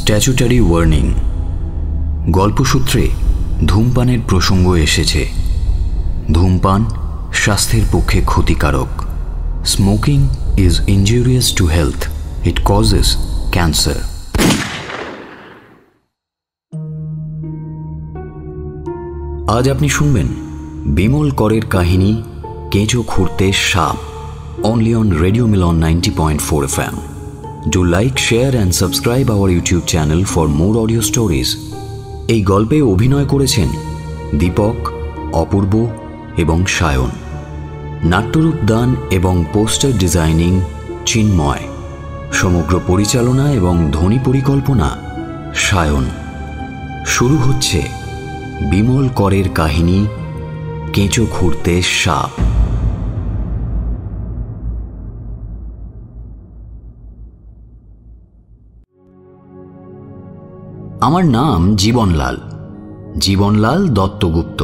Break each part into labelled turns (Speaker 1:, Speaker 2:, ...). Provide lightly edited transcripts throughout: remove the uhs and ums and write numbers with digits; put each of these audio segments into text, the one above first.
Speaker 1: Statutory warning. গল্পসূত্রে ধূমপানের প্রসঙ্গ এসেছে। ধূমপান স্বাস্থ্যের পক্ষে ক্ষতিকারক। Smoking is injurious to health. It causes cancer. আজ আপনি শুনবেন বিমল করের কাহিনী কেঁচো খুঁড়তে সাপ, only on Radio Milan 90.4 FM. Do like, share and subscribe our YouTube channel for more audio stories. এই গল্পে অভিনয় করেছেন দীপক, অপূর্ব এবং সায়ন। নাট্যরূপ দান এবং পোস্টার ডিজাইনিং চিন্ময়। সমগ্র পরিচালনা এবং ধ্বনি পরিকল্পনা সায়ন। শুরু হচ্ছে বিমল করের কাহিনী কেঁচো খুঁড়তে সাপ। আমার নাম জীবনলাল, জীবনলাল দত্তগুপ্ত।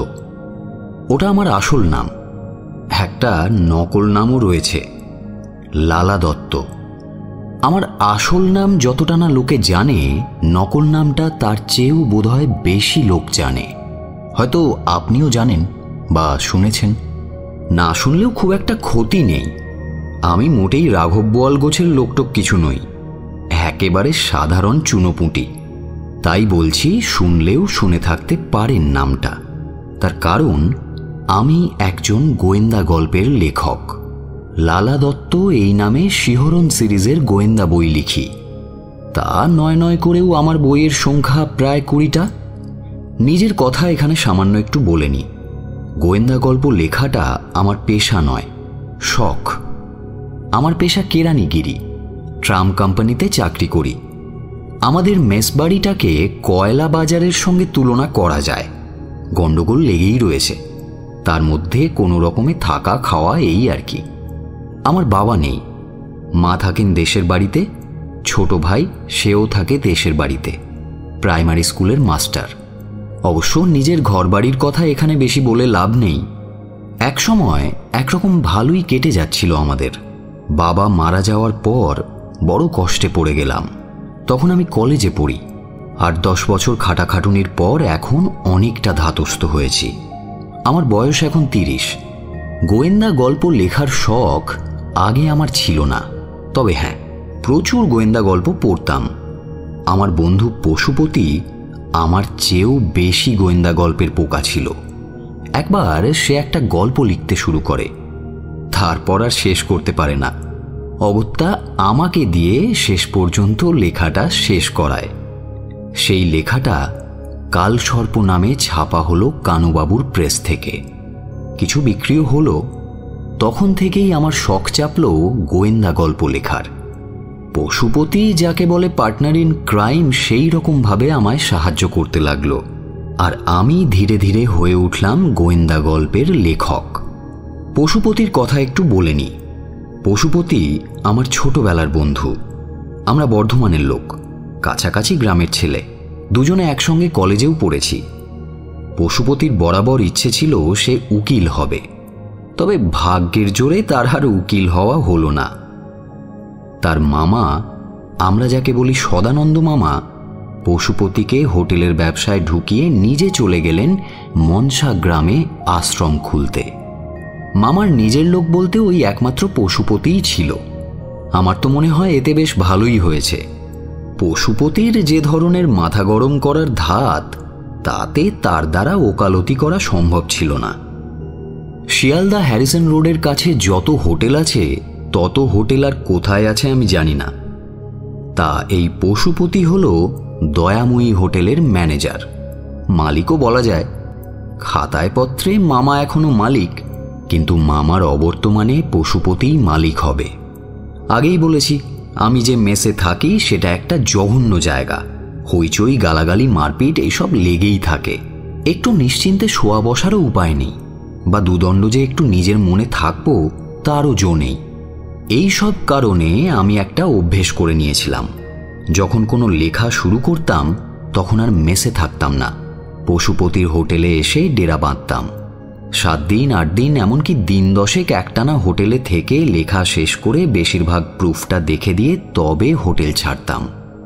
Speaker 1: ওটা আমার আসল নাম। একটা নকল নামও রয়েছে, লালা দত্ত। আমার আসল নাম যতটা না লোকে জানে, নকল নামটা তার চেয়েও বোধহয় বেশি লোক জানে। হয়তো আপনিও জানেন বা শুনেছেন। না শুনলেও খুব একটা ক্ষতি নেই। আমি মোটেই রাঘব বোয়াল গোছের লোকটোক কিছু নই, একেবারে সাধারণ চুনোপুঁটি। তাই বলছি, শুনলেও শুনে থাকতে পারেন নামটা। তার কারণ আমি একজন গোয়েন্দা গল্পের লেখক। লালা দত্ত এই নামে শিহরণ সিরিজের গোয়েন্দা বই লিখি। তা নয় নয় করেও আমার বইয়ের সংখ্যা প্রায় 20টা। নিজের কথা এখানে সামান্য একটু বলে নি। গোয়েন্দা গল্প লেখাটা আমার পেশা নয়, শখ। আমার পেশা কেরানিগিরি। ট্রাম কোম্পানিতে চাকরি করি। আমাদের মেসবাড়িটাকে কয়লা বাজারের সঙ্গে তুলনা করা যায়। গন্ডগোল লেগেই রয়েছে, তার মধ্যে কোনো রকমে থাকা খাওয়া এই আর কি। আমার বাবা নেই, মা থাকেন দেশের বাড়িতে। ছোট ভাই, সেও থাকে দেশের বাড়িতে, প্রাইমারি স্কুলের মাস্টার। অবশ্য নিজের ঘরবাড়ির কথা এখানে বেশি বলে লাভ নেই। একসময় একরকম ভালোই কেটে যাচ্ছিল আমাদের। বাবা মারা যাওয়ার পর বড় কষ্টে পড়ে গেলাম। তখন আমি কলেজে পড়ি। 8-10 বছর খাটাখাটুনির পর এখন অনেকটা ধাতস্থ হয়েছি। আমার বয়স এখন 30। গোয়েন্দা গল্প লেখার শখ আগে আমার ছিল না। তবে হ্যাঁ, প্রচুর গোয়েন্দা গল্প পড়তাম। আমার বন্ধু পশুপতি আমার চেয়েও বেশি গোয়েন্দা গল্পের পোকা ছিল। একবার সে একটা গল্প লিখতে শুরু করে, তারপর আর শেষ করতে পারে না। অগত্যা আমাকে দিয়ে শেষ পর্যন্ত লেখাটা শেষ করায়। সেই লেখাটা কালসর্প নামে ছাপা হলো কানুবাবুর প্রেস থেকে। কিছু বিক্রিও হলো। তখন থেকেই আমার শখ চাপলো গোয়েন্দা গল্প লেখার। পশুপতি, যাকে বলে পার্টনার ইন ক্রাইম, সেই রকমভাবে আমায় সাহায্য করতে লাগলো। আর আমি ধীরে ধীরে হয়ে উঠলাম গোয়েন্দা গল্পের লেখক। পশুপতির কথা একটু বলে নি। পশুপতি আমার ছোটবেলার বন্ধু। আমরা বর্ধমানের লোক, কাছাকাছি গ্রামের ছেলে। দুজনে একসঙ্গে কলেজেও পড়েছি। পশুপতির বরাবর ইচ্ছে ছিল সে উকিল হবে, তবে ভাগ্যের জোরে তার আর উকিল হওয়া হলো না। তার মামা, আমরা যাকে বলি সদানন্দ মামা, পশুপতিকে হোটেলের ব্যবসায় ঢুকিয়ে নিজে চলে গেলেন মনসা গ্রামে আশ্রম খুলতে। মামার নিজের লোক বলতে ওই একমাত্র পশুপতিই ছিল। আমার তো মনে হয় এতে বেশ ভালোই হয়েছে। পশুপতির যে ধরনের মাথা গরম করার ধাত, তাতে তার দ্বারা ওকালতি করা সম্ভব ছিল না। শিয়ালদা হ্যারিসন রোডের কাছে যত হোটেল আছে, তত হোটেল আর কোথায় আছে আমি জানি না। তা এই পশুপতি হল দয়াময়ী হোটেলের ম্যানেজার, মালিকও বলা যায়। খাতায় পত্রে মামা এখনো মালিক, কিন্তু মামার অবর্তমানে পশুপতিই মালিক হবে। আগেই বলেছি, আমি যে মেসে থাকি সেটা একটা জঘন্য জায়গা। হইচই, গালাগালি, মারপিট এইসব লেগেই থাকে। একটু নিশ্চিন্তে শোয়া বসারও উপায় নেই, বা দুদণ্ড যে একটু নিজের মনে থাকবো তারও জো নেই। এই সব কারণে আমি একটা অভ্যেস করে নিয়েছিলাম। যখন কোনো লেখা শুরু করতাম, তখন আর মেসে থাকতাম না, পশুপতির হোটেলে এসে ডেরা বাঁধতাম। 7 দিন 8 দিন, এমনকি দিন 10 একটানা হোটেলে থেকে লেখা শেষ করে বেশিরভাগ প্রুফটা দেখে দিয়ে তবে হোটেল ছাড়তাম।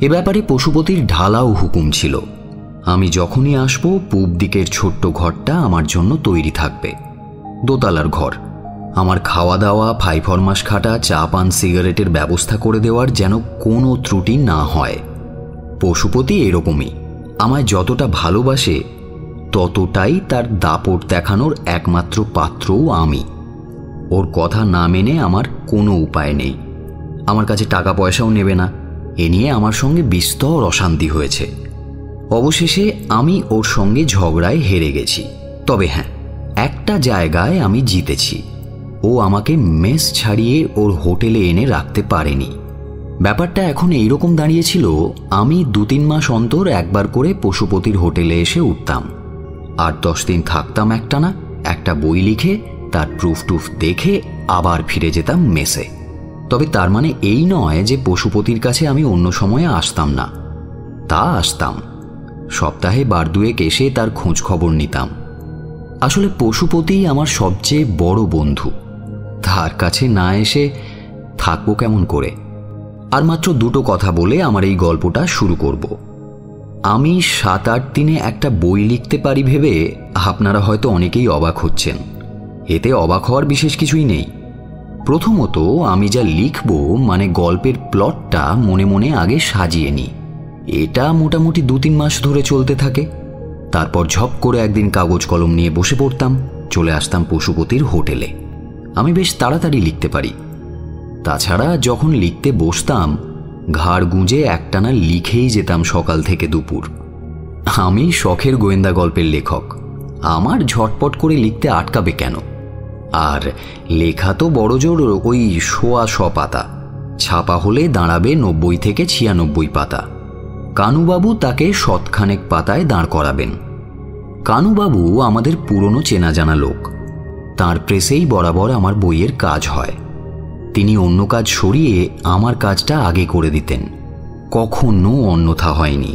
Speaker 1: এ ব্যাপারে পশুপতির ঢালাও হুকুম ছিল। আমি যখনই আসবো পূব দিকের ছোট্ট ঘরটা আমার জন্য তৈরি থাকবে। দোতলার ঘর, আমার খাওয়া দাওয়া, ফাইফরমাস খাটা, চা পান সিগারেটের ব্যবস্থা করে দেওয়ার যেন কোনো ত্রুটি না হয়। পশুপতি এরকমই, আমায় যতটা ভালোবাসে ততটাই তার দাপট দেখানোর একমাত্র পাত্রও আমি। ওর কথা না মেনে আমার কোনো উপায় নেই। আমার কাছে টাকা পয়সাও নেবে না। এ নিয়ে আমার সঙ্গে বিস্তর অশান্তি হয়েছে। অবশেষে আমি ওর সঙ্গে ঝগড়ায় হেরে গেছি। তবে হ্যাঁ, একটা জায়গায় আমি জিতেছি। ও আমাকে মেস ছাড়িয়ে ওর হোটেলে এনে রাখতে পারেনি। ব্যাপারটা এখন এইরকম দাঁড়িয়েছিল, আমি 2-3 মাস অন্তর একবার করে পশুপতির হোটেলে এসে উঠতাম। 8-10 দিন থাকতাম একটানা, একটা বই লিখে তার প্রুফ টুফ দেখে আবার ফিরে যেতাম মেসে। তবে তার মানে এই নয় যে পশুপতির কাছে আমি অন্য সময়ে আসতাম না। তা আসতাম, সপ্তাহে 2 এসে তার খোঁজ খবর নিতাম। আসলে পশুপতি আমার সবচেয়ে বড় বন্ধু। তার কাছে না এসে থাকবো কেমন করে? আর মাত্র 2টো কথা বলে আমার এই গল্পটা শুরু করব। আমি 7-8 দিনে একটা বই লিখতে পারি ভেবে আপনারা হয়তো অনেকেই অবাক হচ্ছেন। এতে অবাক হওয়ার বিশেষ কিছুই নেই। প্রথমত, আমি যা লিখব মানে গল্পের প্লটটা মনে মনে আগে সাজিয়ে নিই। এটা মোটামুটি 2-3 মাস ধরে চলতে থাকে। তারপর ঝপ করে একদিন কাগজ কলম নিয়ে বসে পড়তাম, চলে আসতাম পশুপতির হোটেলে। আমি বেশ তাড়াতাড়ি লিখতে পারি। তাছাড়া যখন লিখতে বসতাম ঘাড় গুঁজে একটানা লিখেই যেতাম সকাল থেকে দুপুর। আমি শখের গোয়েন্দা গল্পের লেখক, আমার ঝটপট করে লিখতে আটকাবে কেন? আর লেখা তো বড়জোর ওই 100 পাতা, ছাপা হলে দাঁড়াবে 90 থেকে 96 পাতা। কানুবাবু তাকে 100 পাতায় দাঁড় করাবেন। কানুবাবু আমাদের পুরনো চেনা জানা লোক। তাঁর প্রেসেই বরাবর আমার বইয়ের কাজ হয়। তিনি অন্য কাজ সরিয়ে আমার কাজটা আগে করে দিতেন, কখনো অন্যথা হয়নি।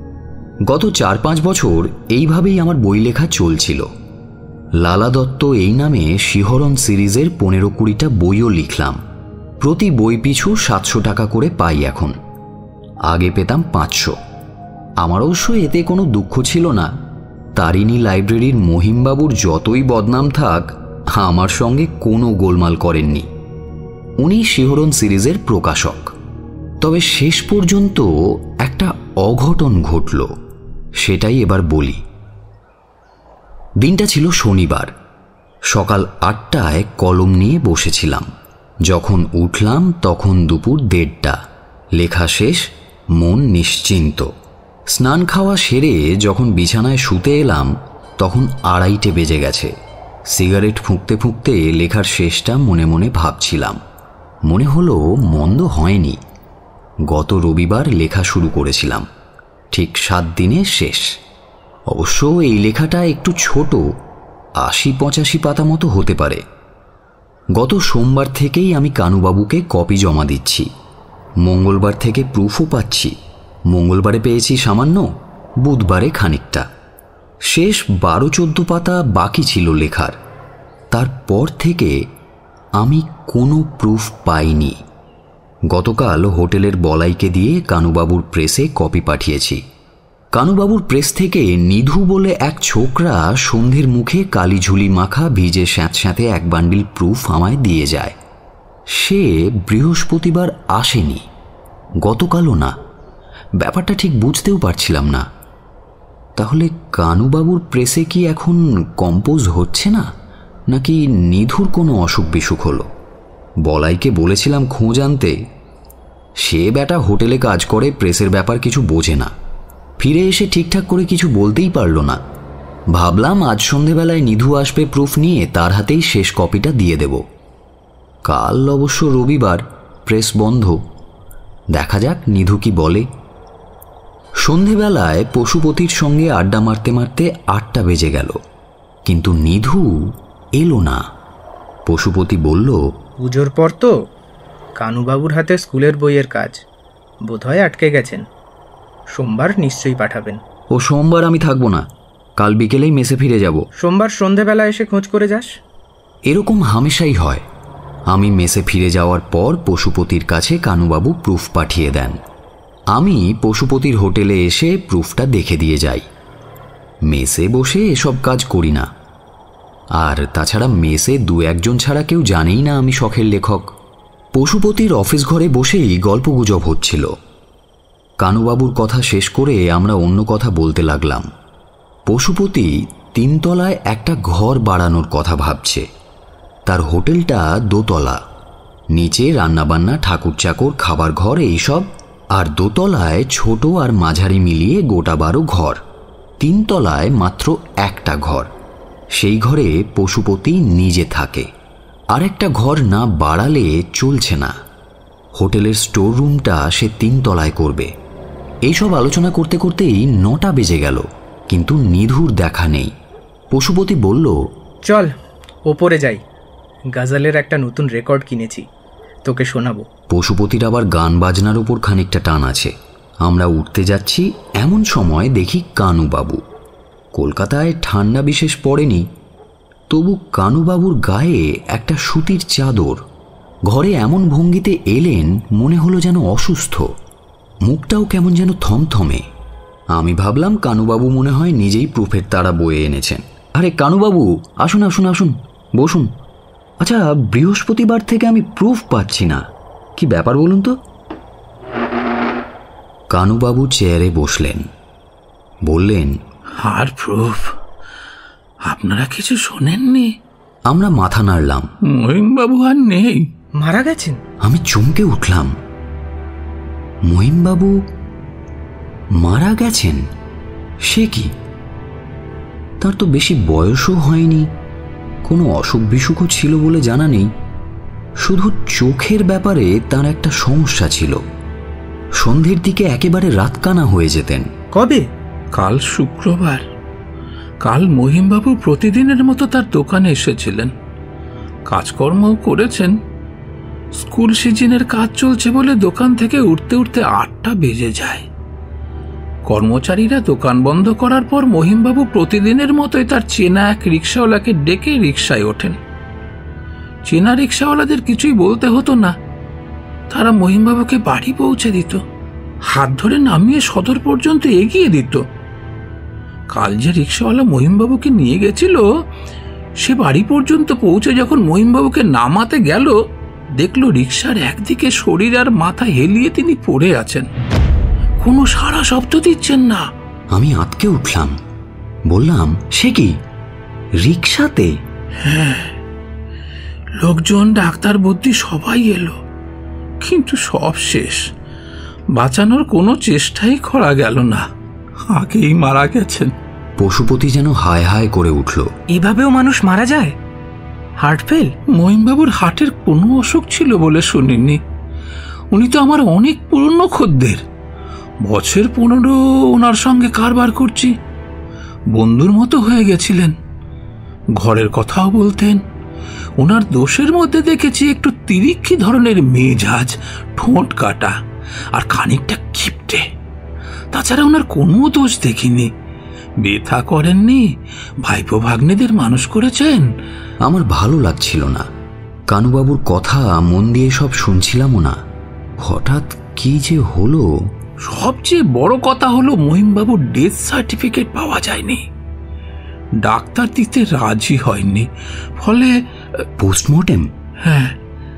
Speaker 1: গত 4-5 বছর এইভাবেই আমার বই লেখা চলছিল। লালা দত্ত এই নামে শিহরণ সিরিজের 15-20টা বইও লিখলাম। প্রতি বই পিছু 700 টাকা করে পাই এখন। আগে পেতাম 500। আমার অবশ্য এতে কোনো দুঃখ ছিল না। তারিণী লাইব্রেরির মহিমবাবুর যতই বদনাম থাক, আমার সঙ্গে কোনো গোলমাল করেননি। উনি শিহরণ সিরিজের প্রকাশক। তবে শেষ পর্যন্ত একটা অঘটন ঘটল, সেটাই এবার বলি। দিনটা ছিল শনিবার। সকাল 8টায় কলম নিয়ে বসেছিলাম। যখন উঠলাম তখন দুপুর 1:30। লেখা শেষ, মন নিশ্চিন্ত। স্নান খাওয়া সেরে যখন বিছানায় শুতে এলাম তখন 2:30 বেজে গেছে। সিগারেট ফুঁকতে ফুঁকতে লেখার শেষটা মনে মনে ভাবছিলাম। মনে হলো মন্দ হয়নি। গত রবিবার লেখা শুরু করেছিলাম, ঠিক 7 দিনে শেষ। অবশ্য এই লেখাটা একটু ছোট, 80-85 পাতা মতো হতে পারে। গত সোমবার থেকেই আমি কানুবাবুকে কপি জমা দিচ্ছি। মঙ্গলবার থেকে প্রুফও পাচ্ছি। মঙ্গলবারে পেয়েছি সামান্য, বুধবারে খানিকটা। শেষ 12-14 পাতা বাকি ছিল লেখার। তারপর থেকে আমি কোনো প্রুফ পাইনি। গতকাল হোটেলের বলাইকে দিয়ে কানুবাবুর প্রেসে কপি পাঠিয়েছি। কানুবাবুর প্রেস থেকে নিধু বলে এক ছোকরা সন্ধ্যের মুখে কালিঝুলি মাখা ভিজে স্যাঁতস্যাঁতে 1 বান্ডিল প্রুফ আমায় দিয়ে যায়। সে বৃহস্পতিবার আসেনি, গতকালও না। ব্যাপারটা ঠিক বুঝতেও পারছিলাম না। তাহলে কানুবাবুর প্রেসে কি এখন কম্পোজ হচ্ছে না, নাকি নিধুর কোনো অসুখ বিসুখ হলো? বলাইকে বলেছিলাম খোঁজ আনতে। সে ব্যাটা হোটেলে কাজ করে, প্রেসের ব্যাপার কিছু বোঝে না। ফিরে এসে ঠিকঠাক করে কিছু বলতেই পারল না। ভাবলাম আজ সন্ধেবেলায় নিধু আসবে প্রুফ নিয়ে, তার হাতেই শেষ কপিটা দিয়ে দেব। কাল অবশ্য রবিবার, প্রেস বন্ধ। দেখা যাক নিধু কি বলে। সন্ধেবেলায় পশুপতির সঙ্গে আড্ডা মারতে মারতে 8টা বেজে গেল, কিন্তু নিধু এলো না। পশুপতি বলল,
Speaker 2: পুজোর পর তো কানুবাবুর হাতে স্কুলের বইয়ের কাজ, বোধহয় আটকে গেছেন। সোমবার নিশ্চয়ই পাঠাবেন।
Speaker 1: ও সোমবার আমি থাকবো না, কাল বিকেলেই মেসে ফিরে যাব।
Speaker 2: সোমবার সন্ধেবেলা এসে খোঁজ করে যাস।
Speaker 1: এরকম হামেশাই হয়। আমি মেসে ফিরে যাওয়ার পর পশুপতির কাছে কানুবাবু প্রুফ পাঠিয়ে দেন। আমি পশুপতির হোটেলে এসে প্রুফটা দেখে দিয়ে যাই। মেসে বসে এসব কাজ করি না, আর তাছাড়া মেসে 2-1 ছাড়া কেউ জানেই না আমি শখের লেখক। পশুপতির অফিস ঘরে বসেই গল্পগুজব হচ্ছিল। কানুবাবুর কথা শেষ করে আমরা অন্য কথা বলতে লাগলাম। পশুপতি 3 তলায় একটা ঘর বাড়ানোর কথা ভাবছে। তার হোটেলটা 2 তলা, নিচে রান্নাবান্না, ঠাকুর চাকর, খাবার ঘর এইসব, আর 2 তলায় ছোট আর মাঝারি মিলিয়ে গোটা 12 ঘর। 3 তলায় মাত্র একটা ঘর, সেই ঘরে পশুপতি নিজে থাকে। আর একটা ঘর না বাড়ালে চলছে না। হোটেলের স্টোর রুমটা সে 3 তলায় করবে। এইসব আলোচনা করতে করতেই 9টা বেজে গেল, কিন্তু নিধুর দেখা নেই। পশুপতি বলল,
Speaker 2: চল ওপরে যাই, গজলের একটা নতুন রেকর্ড কিনেছি, তোকে শোনাবো।
Speaker 1: পশুপতির আবার গান বাজনার উপর খানিকটা টান আছে। আমরা উঠতে যাচ্ছি, এমন সময় দেখি কানুবাবু। কলকাতায় ঠান্ডা বিশেষ পড়েনি, তবু কানুবাবুর গায়ে একটা সুতির চাদর। ঘরে এমন ভঙ্গিতে এলেন মনে হলো যেন অসুস্থ, মুখটাও কেমন যেন থমথমে। আমি ভাবলাম কানুবাবু মনে হয় নিজেই প্রুফের তারা বয়ে এনেছেন। আরে কানুবাবু, আসুন আসুন আসুন, বসুন। আচ্ছা, বৃহস্পতিবার থেকে আমি প্রুফ পাচ্ছি না, কি ব্যাপার বলুন তো? কানুবাবু চেয়ারে বসলেন, বললেন,
Speaker 3: আর প্রুফ আপনারা কিছু শোনেননি?
Speaker 1: আমরা মাথা নাড়লাম।
Speaker 3: মহিমবাবু আর নেই,
Speaker 2: মারা গেছেন।
Speaker 1: আমি চমকে উঠলাম। মহিমবাবু মারা গেছেন? সে কি? তার তো বেশি বয়সও হয়নি, কোনো অসুখ বিসুখও ছিল বলে জানা নেই। শুধু চোখের ব্যাপারে তার একটা সমস্যা ছিল। সন্ধ্যের দিকে একেবারে রাতকানা হয়ে যেতেন।
Speaker 2: কবে?
Speaker 3: কাল শুক্রবার। কাল মহিমবাবু প্রতিদিনের মতো তার দোকানে এসেছিলেন, কাজকর্মও করেছেন। স্কুল সিজনের কাজ চলছে বলে দোকান থেকে উঠতে উঠতে 8টা বেজে যায়। কর্মচারীরা দোকান বন্ধ করার পর মহিমবাবু প্রতিদিনের মতোই তার চেনা এক রিক্সাওয়ালাকে ডেকে রিক্সায় ওঠেন। চেনা রিক্সাওয়ালাদের কিছুই বলতে হতো না, তারা মহিমবাবুকে বাড়ি পৌঁছে দিত, হাত ধরে নামিয়ে সদর পর্যন্ত এগিয়ে দিত। কাল যে রিক্সাওয়ালা মহিমবাবুকে নিয়ে গেছিল, সে বাড়ি পর্যন্ত পৌঁছে যখন মহিমবাবুকে নামাতে গেল, দেখল রিক্সার একদিকে শরীর আর মাথা হেলিয়ে তিনি পড়ে আছেন, কোনো সাড়া শব্দ দিচ্ছেন না।
Speaker 1: আমি আঁতকে উঠলাম, বললাম, সে কি, রিক্সাতে?
Speaker 3: হ্যাঁ, লোকজন, ডাক্তার, বুদ্ধি সবাই এলো, কিন্তু সব শেষ। বাঁচানোর কোনো চেষ্টাই করা গেল না, আগেই মারা গেছেন।
Speaker 1: পশুপতি যেন হায় হায় করে উঠল।
Speaker 2: এভাবেও মানুষ মারা যায়? Heart fail?
Speaker 3: মহিমবাবুর হার্টের কোনো অসুখ ছিল বলে শুনিনি। উনি তো আমার অনেক পুরনো খদ্দের, বছর 15 ওনার সঙ্গে কারবার করছি। বন্ধুর মতো হয়ে গেছিলেন, ঘরের কথাও বলতেন। ওনার দোষের মধ্যে দেখেছি একটু তিরিক্ষি ধরনের মেজাজ, ঠোঁট কাটা আর খানিকটা কিপটে। তাছাড়া ওনার কোনো দোষ দেখিনি। ব্যথা করেননি, ভাইপো ভাগ্নেদের মানুষ করেছেন।
Speaker 1: আমার ভালো লাগছিল না। কানুবাবুর কথা মন দিয়ে সব শুনছিলামও না। হঠাৎ কি যে হলো।
Speaker 3: সবচেয়ে বড় কথা হলো মহিমবাবুর ডেথ সার্টিফিকেট পাওয়া যায়নি, ডাক্তার দিতে রাজি হয়নি, ফলে
Speaker 1: পোস্টমর্টেম?
Speaker 3: হ্যাঁ,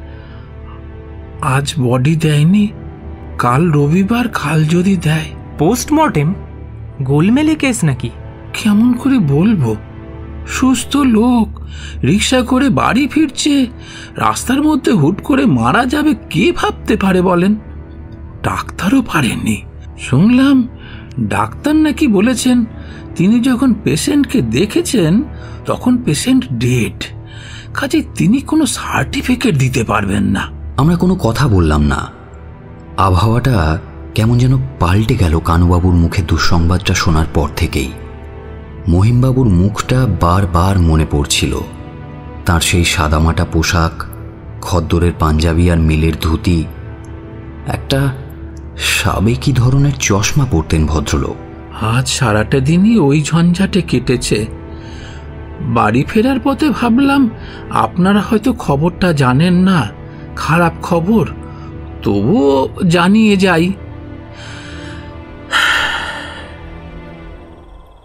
Speaker 3: আজ বডি দেয়নি, কাল রবিবার, কাল যদি দেয়।
Speaker 2: পোস্টমর্টেম? গোলমেলে কেস নাকি?
Speaker 3: কেমন করে বলবো, সুস্থ লোক, রিক্সা করে বাড়ি ফিরছে, রাস্তার মধ্যে হুট করে মারা যাবে কে ভাবতে পারে বলেন? ডাক্তারও পারেননি। শুনলাম ডাক্তার নাকি বলেছেন তিনি যখন পেশেন্টকে দেখেছেন তখন পেশেন্ট ডেড, কাজে তিনি কোনো সার্টিফিকেট দিতে পারবেন না।
Speaker 1: আমরা কোনো কথা বললাম না। আবহাওয়াটা কেমন যেন পাল্টে গেল কানুবাবুর মুখে দুঃসংবাদটা শোনার পর থেকেই। মহিমবাবুর মুখটা বারবার মনে পড়ছিল। তার সেই সাদামাটা পোশাক, খদ্দরের পাঞ্জাবি আর মিলের ধুতি, একটা সাবেকি ধরনের চশমা পরতেন ভদ্রলোক।
Speaker 3: আজ সারাটা দিনই ওই ঝঞ্ঝাটে কেটেছে। বাড়ি ফেরার পথে ভাবলাম আপনারা হয়তো খবরটা জানেন না, খারাপ খবর, তবুও জানিয়ে যাই।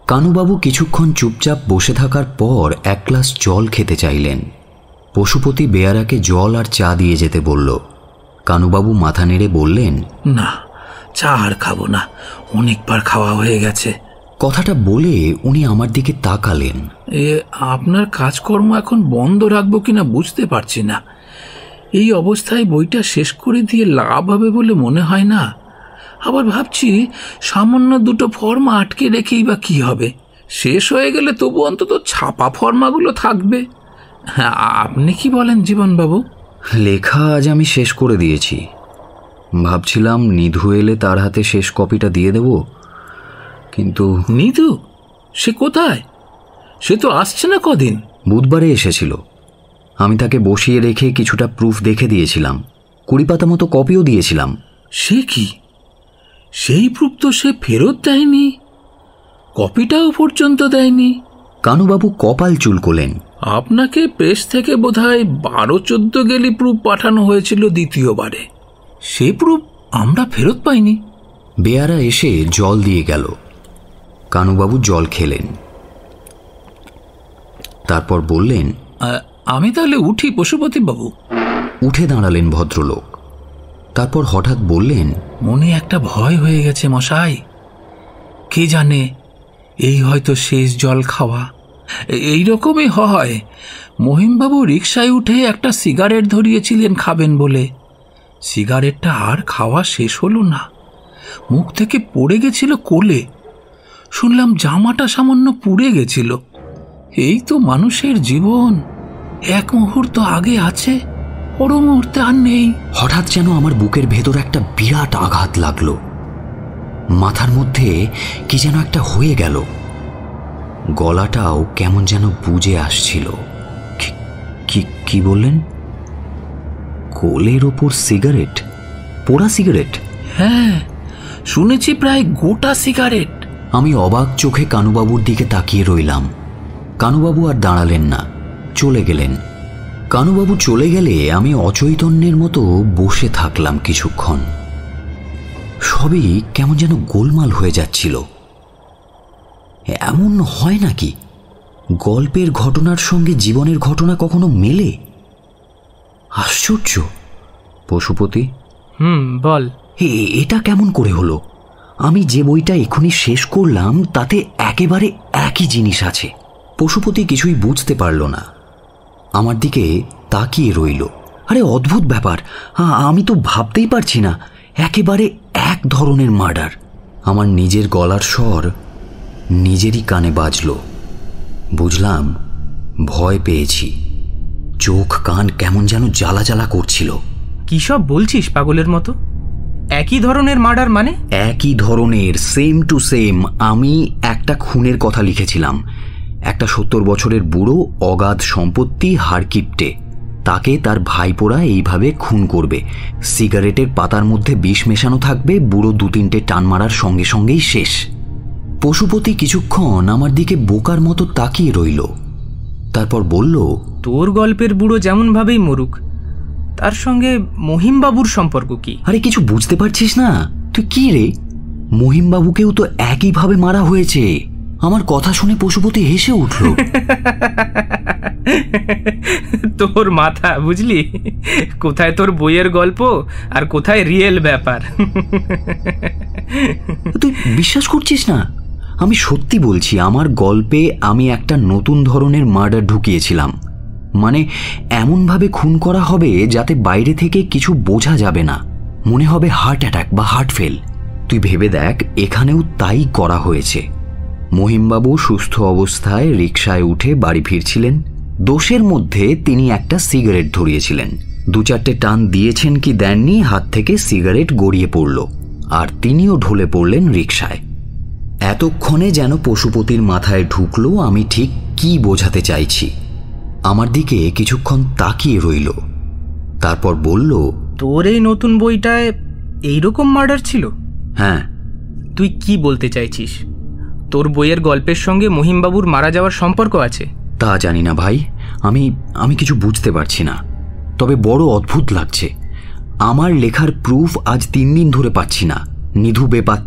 Speaker 1: কানুবাবু কিছুক্ষণ চুপচাপ বসে থাকার পর এক গ্লাস জল খেতে চাইলেন। পশুপতি বেয়ারাকে জল আর চা দিয়ে যেতে বলল। কানুবাবু মাথা নেড়ে বললেন,
Speaker 3: না, চা আর খাবো না, অনেকবার খাওয়া হয়ে গেছে।
Speaker 1: কথাটা বলে উনি আমার দিকে তাকালেন।
Speaker 3: আপনার কাজকর্ম এখন বন্ধ রাখবো কিনা বুঝতে পারছি না। এই অবস্থায় বইটা শেষ করে দিয়ে লাভ হবে বলে মনে হয় না। আবার ভাবছি সামান্য দুটো ফর্মা আটকে রেখেই বা কি হবে, শেষ হয়ে গেলে তবু অন্তত ছাপা ফর্মাগুলো থাকবে। হ্যাঁ, আপনি কি বলেন জীবনবাবু?
Speaker 1: লেখা আজ আমি শেষ করে দিয়েছি। ভাবছিলাম নিধু এলে তার হাতে শেষ কপিটা দিয়ে দেব, কিন্তু
Speaker 3: নিধু? সে কোথায়? সে তো আসছে না কদিন।
Speaker 1: বুধবারে এসেছিল। আমি তাকে বসিয়ে রেখে কিছুটা প্রুফ দেখে দিয়েছিলাম, 20 পাতা মতো কপিও দিয়েছিলাম।
Speaker 3: সে কি? সেই প্রুফ তো সে ফেরত দেয়নি, কপিটাও পর্যন্ত দেয়নি।
Speaker 1: কানুবাবু কপাল চুলকোলেন।
Speaker 3: আপনাকে প্রেস থেকে বোধহয় 12-14 গেলি প্রুফ পাঠানো হয়েছিল দ্বিতীয়বারে, সে প্রুফ আমরা ফেরত পাইনি।
Speaker 1: বেয়ারা এসে জল দিয়ে গেল। কানুবাবু জল খেলেন, তারপর বললেন,
Speaker 3: আমি তাহলে উঠি পশুপতিবাবু।
Speaker 1: উঠে দাঁড়ালেন ভদ্রলোক। তারপর হঠাৎ বললেন,
Speaker 3: মনে একটা ভয় হয়ে গেছে মশাই। কে জানে, এই হয়তো শেষ জল খাওয়া। এই রকমই হয়। মহিমবাবু রিকশায় উঠে একটা সিগারেট ধরিয়েছিলেন খাবেন বলে, সিগারেটটা আর খাওয়া শেষ হলো না, মুখ থেকে পড়ে গেছিল কোলে। শুনলাম জামাটা সামান্য পুড়ে গেছিল। এই তো মানুষের জীবন, এক মুহূর্ত আগে আছে, পর মুহূর্তে আর নেই।
Speaker 1: হঠাৎ যেন আমার বুকের ভেতর একটা বিরাট আঘাত লাগলো। মাথার মধ্যে কি যেন একটা হয়ে গেল। গলাটাও কেমন যেন বুজে আসছিল। কি বললেন? কোলের ওপর সিগারেট? পোড়া সিগারেট?
Speaker 3: হ্যাঁ, শুনেছি প্রায় গোটা সিগারেট।
Speaker 1: আমি অবাক চোখে কানুবাবুর দিকে তাকিয়ে রইলাম। কানুবাবু আর দাঁড়ালেন না, চলে গেলেন। কানুবাবু চলে গেলে আমি অচৈতন্যের মতো বসে থাকলাম কিছুক্ষণ। সবই কেমন যেন গোলমাল হয়ে যাচ্ছিল। এমন হয় নাকি গল্পের ঘটনার সঙ্গে জীবনের ঘটনা কখনো মেলে? আশ্চর্য। পশুপতি,
Speaker 2: বল।
Speaker 1: এটা কেমন করে হলো? আমি যে বইটা এখনই শেষ করলাম তাতে একেবারে একই জিনিস আছে। পশুপতি কিছুই বুঝতে পারল না, আমার দিকে তাকিয়ে রইল। আরে অদ্ভুত ব্যাপার, আমি তো ভাবতেই পারছি না, একেবারে এক ধরনের মার্ডার। আমার নিজের গলার স্বর নিজেরই কানে বাজল। বুঝলাম ভয় পেয়েছি। চোখ কান কেমন যেন জ্বালা জ্বালা করছিল।
Speaker 2: কি সব বলছিস পাগলের মতো? একই ধরনের মার্ডার মানে?
Speaker 1: একই ধরনের, সেম টু সেম। আমি একটা খুনের কথা লিখেছিলাম। একটা 70 বছরের বুড়ো, অগাধ সম্পত্তি, হাড়কিপ্টে। তাকে তার ভাইপোরা এইভাবে খুন করবে। সিগারেটের পাতার মধ্যে বিষ মেশানো থাকবে, বুড়ো 2-3টে টান মারার সঙ্গে সঙ্গেই শেষ। পশুপতি কিছুক্ষণ আমার দিকে বোকার মতো তাকিয়ে রইল, তারপর বলল,
Speaker 2: তোর গল্পের বুড়ো যেমন ভাবেই মরুক, তার সঙ্গে মহিমবাবুর সম্পর্ক কি?
Speaker 1: আরে কিছু বুঝতে পারছিস না তুই? কি রে, মহিমবাবুকেও তো একইভাবে মারা হয়েছে। আমার কথা শুনে পশুপতি হেসে উঠল।
Speaker 2: তোর মাথা, বুঝলি? কোথায় তোর বইয়ের গল্প আর কোথায় রিয়েল ব্যাপার।
Speaker 1: তুই বিশ্বাস করছিস না? আমি সত্যি বলছি, আমার গল্পে আমি একটা নতুন ধরনের মার্ডার ঢুকিয়েছিলাম। মানে এমনভাবে খুন করা হবে যাতে বাইরে থেকে কিছু বোঝা যাবে না, মনে হবে হার্ট অ্যাটাক বা হার্ট ফেল। তুই ভেবে দেখ, এখানেও তাই করা হয়েছে। মহিমবাবু সুস্থ অবস্থায় রিকশায় উঠে বাড়ি ফিরছিলেন। দোষের মধ্যে তিনি একটা সিগারেট ধরিয়েছিলেন। 2-4টে টান দিয়েছেন কি দেননি, হাত থেকে সিগারেট গড়িয়ে পড়ল, আর তিনিও ঢলে পড়লেন রিকশায়। এতক্ষণে যেন পশুপতির মাথায় ঢুকলো আমি ঠিক কি বোঝাতে চাইছি। আমার দিকে কিছুক্ষণ তাকিয়ে রইল, তারপর বলল,
Speaker 2: তোর এই নতুন বইটায় এইরকম মার্ডার ছিল?
Speaker 1: হ্যাঁ।
Speaker 2: তুই কি বলতে চাইছিস? তোর বইয়ের গল্পের সঙ্গে মহিমবাবুর মারা যাওয়ার সম্পর্ক আছে?
Speaker 1: তা জানি না ভাই, আমি কিছু বুঝতে পারছি না। তবে বড় অদ্ভুত লাগছে। আমার লেখার প্রুফ আজ 3 দিন ধরে পাচ্ছি না। নিধু বেপাত্তা,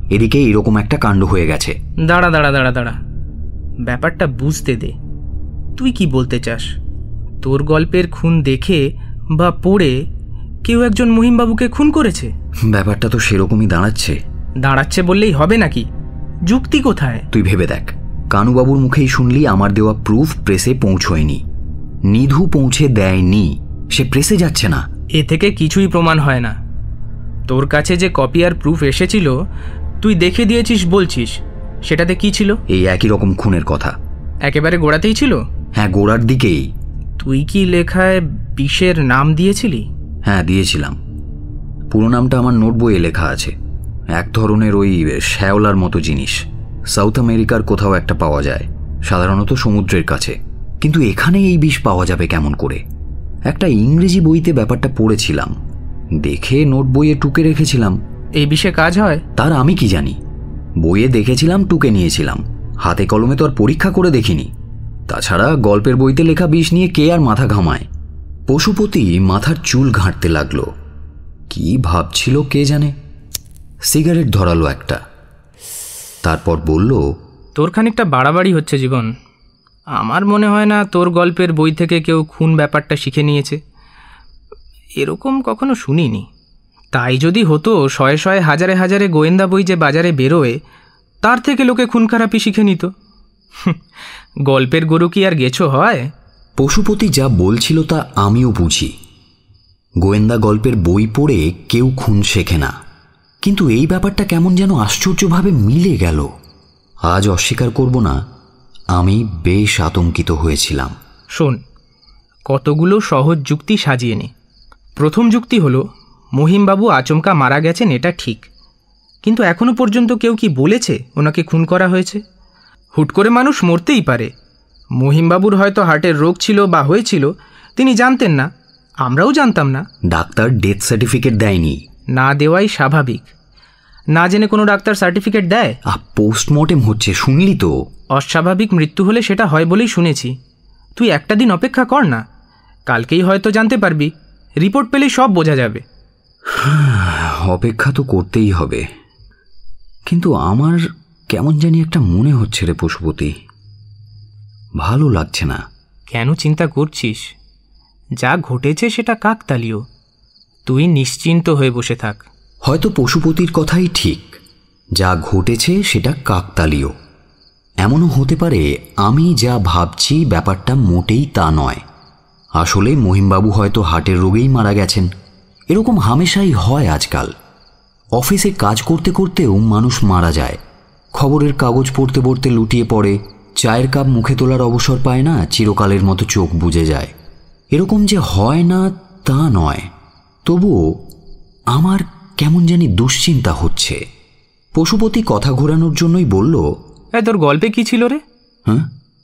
Speaker 1: এদিকে এরকম একটা কাণ্ড হয়ে গেছে।
Speaker 2: দাঁড়া দাঁড়া দাঁড়া দাঁড়া, ব্যাপারটা বুঝতে দে। তুই কি বলতে চাস? তোর গল্পের খুন দেখে বা পড়ে কেউ একজন মহিমবাবুকে খুন করেছে?
Speaker 1: ব্যাপারটা তো সেরকমই
Speaker 2: দাঁড়াচ্ছে বললেই হবে নাকি? যুক্তি কোথায়?
Speaker 1: তুই ভেবে দেখ, কানুবাবুর মুখেই শুনলি আমার দেওয়া প্রুফ প্রেসে পৌঁছয়নি। নিধু পৌঁছে দেয়নি, সে প্রেসে যাচ্ছে না।
Speaker 2: এ থেকে কিছুই প্রমাণ হয় না। তোর কাছে যে কপি আর প্রুফ এসেছিল তুই দেখে দিয়েছিস বলছিস, সেটাতে কি ছিল?
Speaker 1: এই একই রকম খুনের কথা।
Speaker 2: একেবারে গোড়াতেই ছিল?
Speaker 1: হ্যাঁ, গোড়ার দিকেই।
Speaker 2: তুই কি লেখায় বিষের নাম দিয়েছিলি?
Speaker 1: হ্যাঁ, দিয়েছিলাম। পুরো নামটা আমার নোট বইয়ে লেখা আছে। এক ধরনের ওই শ্যাওলার মতো জিনিস, সাউথ আমেরিকার কোথাও একটা পাওয়া যায়, সাধারণত সমুদ্রের কাছে। কিন্তু এখানে এই বিষ পাওয়া যাবে কেমন করে? একটা ইংরেজি বইতে ব্যাপারটা পড়েছিলাম, দেখে নোট বইয়ে টুকে রেখেছিলাম।
Speaker 2: এই বিষে কাজ হয়?
Speaker 1: তার আমি কি জানি, বইয়ে দেখেছিলাম, টুকে নিয়েছিলাম। হাতে কলমে তো আর পরীক্ষা করে দেখিনি। তাছাড়া গল্পের বইতে লেখা বিষ নিয়ে কে আর মাথা ঘামায়? পশুপতি মাথার চুল ঘাঁটতে লাগলো। কি ভাবছিল কে জানে। সিগারেট ধরালো একটা, তারপর বলল,
Speaker 2: তোর খানিকটা বাড়াবাড়ি হচ্ছে জীবন। আমার মনে হয় না তোর গল্পের বই থেকে কেউ খুন ব্যাপারটা শিখে নিয়েছে। এরকম কখনো শুনিনি। তাই যদি হতো, শয়ে শয়ে হাজারে হাজারে গোয়েন্দা বই যে বাজারে বেরোয়, তার থেকে লোকে খুন খারাপি শিখে নিত। গল্পের গরু কি আর গেছো হয়?
Speaker 1: পশুপতি যা বলছিল তা আমিও বুঝি। গোয়েন্দা গল্পের বই পড়ে কেউ খুন শেখে না, কিন্তু এই ব্যাপারটা কেমন যেন আশ্চর্যভাবে মিলে গেল। আজ অস্বীকার করব না, আমি বেশ আতঙ্কিত হয়েছিলাম।
Speaker 2: শোন, কতগুলো সহজ যুক্তি সাজিয়ে নে। প্রথম যুক্তি হলো, মহিমবাবু আচমকা মারা গেছেন, এটা ঠিক। কিন্তু এখনো পর্যন্ত কেউ কি বলেছে ওনাকে খুন করা হয়েছে? হুট করে মানুষ মরতেই পারে। মহিমবাবুর হয়তো হার্টের রোগ ছিল বা হয়েছিল, তিনি জানতেন না, আমরাও জানতাম না।
Speaker 1: ডাক্তার ডেথ সার্টিফিকেট দেয়নি।
Speaker 2: না দেওয়াই স্বাভাবিক। না জেনে কোনো ডাক্তার সার্টিফিকেট দেয়?
Speaker 1: পোস্টমর্টেম হচ্ছে, শুনলি তো?
Speaker 2: অস্বাভাবিক মৃত্যু হলে সেটা হয় বলেই শুনেছি। তুই একটা দিন অপেক্ষা কর না, কালকেই হয়তো জানতে পারবি। রিপোর্ট পেলেই সব বোঝা যাবে।
Speaker 1: অপেক্ষা তো করতেই হবে, কিন্তু আমার কেমন জানি একটা মনে হচ্ছে রে পশুপতি, ভালো লাগছে না।
Speaker 2: কেন চিন্তা করছিস? যা ঘটেছে সেটা কাকতালীয়। তুই নিশ্চিন্ত হয়ে বসে থাক।
Speaker 1: হয়তো পশুপতির কথাই ঠিক, যা ঘটেছে সেটা কাকতালীয়। এমনও হতে পারে আমি যা ভাবছি ব্যাপারটা মোটেই তা নয়। আসলে মহিমবাবু হয়তো হার্টের রোগেই মারা গেছেন। এরকম হামেশাই হয় আজকাল। অফিসে কাজ করতে করতেও মানুষ মারা যায়। খবরের কাগজ পড়তে পড়তে লুটিয়ে পড়ে, চায়ের কাপ মুখে তোলার অবসর পায় না, চিরকালের মতো চোখ বুজে যায়। এরকম যে হয় না তা নয়, তবুও আমার কেমন জানি দুশ্চিন্তা হচ্ছে। পশুপতি কথা ঘোরানোর জন্যই বলল,
Speaker 2: তোর গল্পে কি ছিল রে?
Speaker 1: হ্যাঁ,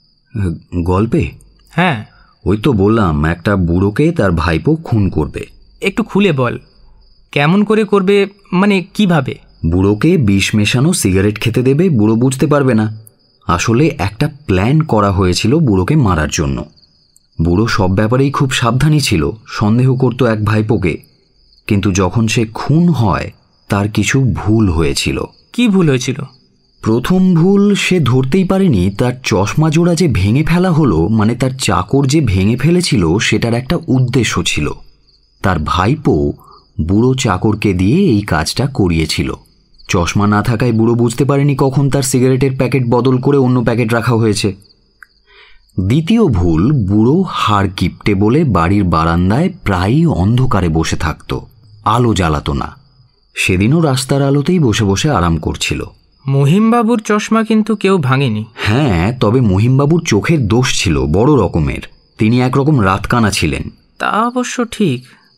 Speaker 1: গল্পে?
Speaker 2: হ্যাঁ,
Speaker 1: ওই তো বললাম, একটা বুড়োকে তার ভাইপো খুন করবে।
Speaker 2: একটু খুলে বল, কেমন করে করবে, মানে কিভাবে?
Speaker 1: বুড়োকে বিষ মেশানো সিগারেট খেতে দেবে, বুড়ো বুঝতে পারবে না। আসলে একটা প্ল্যান করা হয়েছিল বুড়োকে মারার জন্য। বুড়ো সব ব্যাপারেই খুব সাবধানী ছিল, সন্দেহ করত এক ভাইপোকে। কিন্তু যখন সে খুন হয় তার কিছু ভুল হয়েছিল।
Speaker 2: কি ভুল হয়েছিল?
Speaker 1: প্রথম ভুল, সে ধরতেই পারেনি তার চশমা জোড়া যে ভেঙে ফেলা হলো, মানে তার চাকর যে ভেঙে ফেলেছিল, সেটার একটা উদ্দেশ্য ছিল। তার ভাইপো বুড়ো চাকরকে দিয়ে এই কাজটা করিয়েছিল। চশমা না থাকায় বুড়ো বুঝতে পারেনি কখন তার সিগারেটের প্যাকেট বদল করে অন্য প্যাকেট রাখা হয়েছে। দ্বিতীয় ভুল, বুড়ো হাড় কিপটে বলে বাড়ির বারান্দায় প্রায়ই অন্ধকারে বসে থাকত, আলো জ্বালাতো না। সেদিনও রাস্তার আলোতেই বসে বসে আরাম করছিল।
Speaker 2: মহিমবাবুর চশমা কিন্তু কেউ ভাঙেনি।
Speaker 1: হ্যাঁ, তবে মহিমবাবুর চোখের দোষ ছিল বড় রকমের। তিনি একরকম রাতকানা ছিলেন।
Speaker 2: তা অবশ্য ঠিক,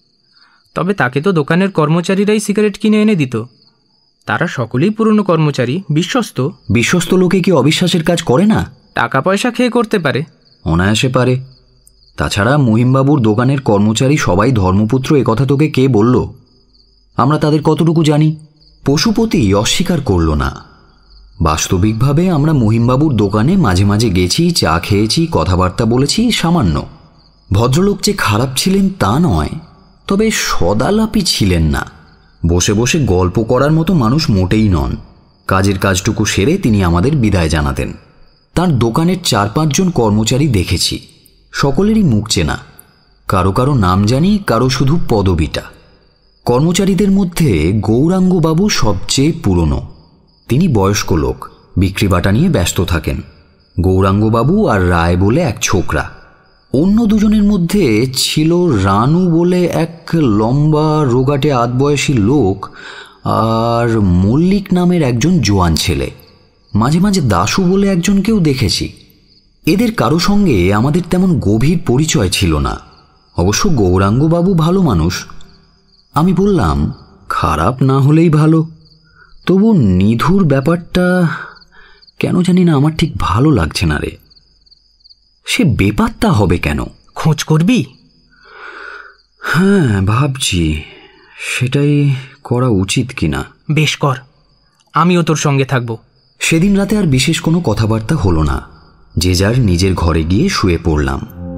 Speaker 2: তবে তাকে তো দোকানের কর্মচারীরাই সিগারেট কিনে এনে দিত। তারা সকলেই পুরনো কর্মচারী, বিশ্বস্ত।
Speaker 1: বিশ্বস্ত লোকে কি অবিশ্বাসের কাজ করে না?
Speaker 2: টাকা পয়সা খেয়ে করতে পারে,
Speaker 1: অনায়াসে পারে। তাছাড়া মহিমবাবুর দোকানের কর্মচারী সবাই ধর্মপুত্র, একথা তোকে কে বলল? আমরা তাদের কতটুকু জানি? পশুপতি অস্বীকার করল না। বাস্তবিকভাবে আমরা মহিমবাবুর দোকানে মাঝে মাঝে গেছি, চা খেয়েছি, কথাবার্তা বলেছি সামান্য। ভদ্রলোক যে খারাপ ছিলেন তা নয়, তবে সদালাপি ছিলেন না। বসে বসে গল্প করার মতো মানুষ মোটেই নন। কাজের কাজটুকু সেরে তিনি আমাদের বিদায় জানাতেন। তার দোকানের 4-5 জন কর্মচারী দেখেছি, সকলেরই মুখ চেনা, কারো কারো নাম জানি, কারো শুধু পদবিটা। কর্মচারীদের মধ্যে গৌরাঙ্গবাবু সবচেয়ে পুরনো। তিনি বয়স্ক লোক, বিক্রিবাটা নিয়ে ব্যস্ত থাকেন। গৌরাঙ্গবাবু আর রায় বলে এক ছোকরা। অন্য দুজনের মধ্যে ছিল রানু বলে এক লম্বা রোগাটে আধবয়সী লোক আর মল্লিক নামের একজন জোয়ান ছেলে। মাঝে মাঝে দাশু বলে একজনকেও দেখেছি। এদের কারো সঙ্গে আমাদের তেমন গভীর পরিচয় ছিল না। অবশ্য গৌরাঙ্গবাবু ভালো মানুষ। আমি বললাম, খারাপ না হলেই ভালো, তবু নিধুর ব্যাপারটা কেন জানি না আমার ঠিক ভালো লাগছে না রে। সে বেপাত্তা হবে কেন?
Speaker 2: খোঁজ করবি?
Speaker 1: হ্যাঁ, ভাবছি সেটাই করা উচিত কিনা।
Speaker 2: বেশ কর, আমিও তোর সঙ্গে থাকব।
Speaker 1: সেদিন রাতে আর বিশেষ কোনো কথাবার্তা হলো না। যে যার নিজের ঘরে গিয়ে শুয়ে পড়লাম।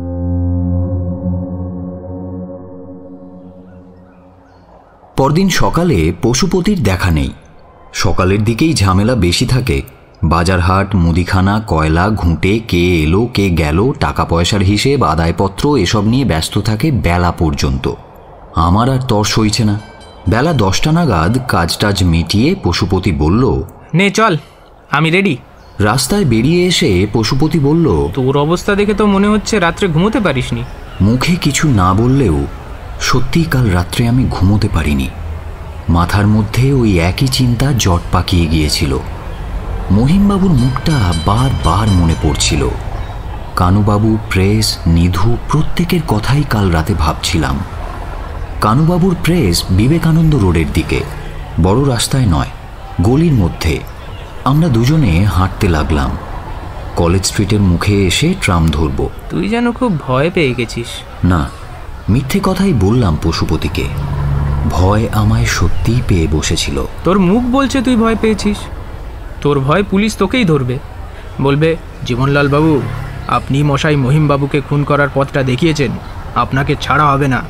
Speaker 1: পরদিন সকালে পশুপতির দেখা নেই। সকালের দিকেই ঝামেলা বেশি থাকে। বাজারহাট, মুদিখানা, কয়লা, ঘুঁটে, কে এলো কে গেল, টাকা পয়সার হিসেব, আদায়পত্র এসব নিয়ে ব্যস্ত থাকে বেলা পর্যন্ত। আমার আর তর সইছে না। বেলা 10টা নাগাদ কাজটাজ মিটিয়ে পশুপতি বলল,
Speaker 2: নে চল, আমি রেডি।
Speaker 1: রাস্তায় বেরিয়ে এসে পশুপতি বলল,
Speaker 2: তোর অবস্থা দেখে তো মনে হচ্ছে রাত্রে ঘুমোতে পারিসনি।
Speaker 1: মুখে কিছু না বললেও সত্যিই কাল রাত্রে আমি ঘুমোতে পারিনি। মাথার মধ্যে ওই একই চিন্তা জট পাকিয়ে গিয়েছিল। মহিমবাবুর মুখটা বারবার মনে পড়ছিল। কানুবাবু, প্রেস, নিধু প্রত্যেকের কথাই কাল রাতে ভাবছিলাম। কানুবাবুর প্রেস বিবেকানন্দ রোডের দিকে, বড় রাস্তায় নয়, গলির মধ্যে। আমরা দুজনে হাঁটতে লাগলাম। কলেজ স্ট্রিটের মুখে এসে ট্রাম ধরব।
Speaker 2: তুই যেন খুব ভয় পেয়ে গেছিস।
Speaker 1: না, মিথ্যে কথাই বললাম পশুপতিকে। ভয় আমায় সত্যিই পেয়ে বসেছিল।
Speaker 2: তোর মুখ বলছে তুই ভয় পেয়েছিস। তোর ভয় পুলিশ তোকেই ধরবে, বলবে, জীবনলাল বাবু, আপনি মশাই মহিমবাবুকে খুন করার পথটা দেখিয়েছেন, আপনাকে ছাড়া হবে না।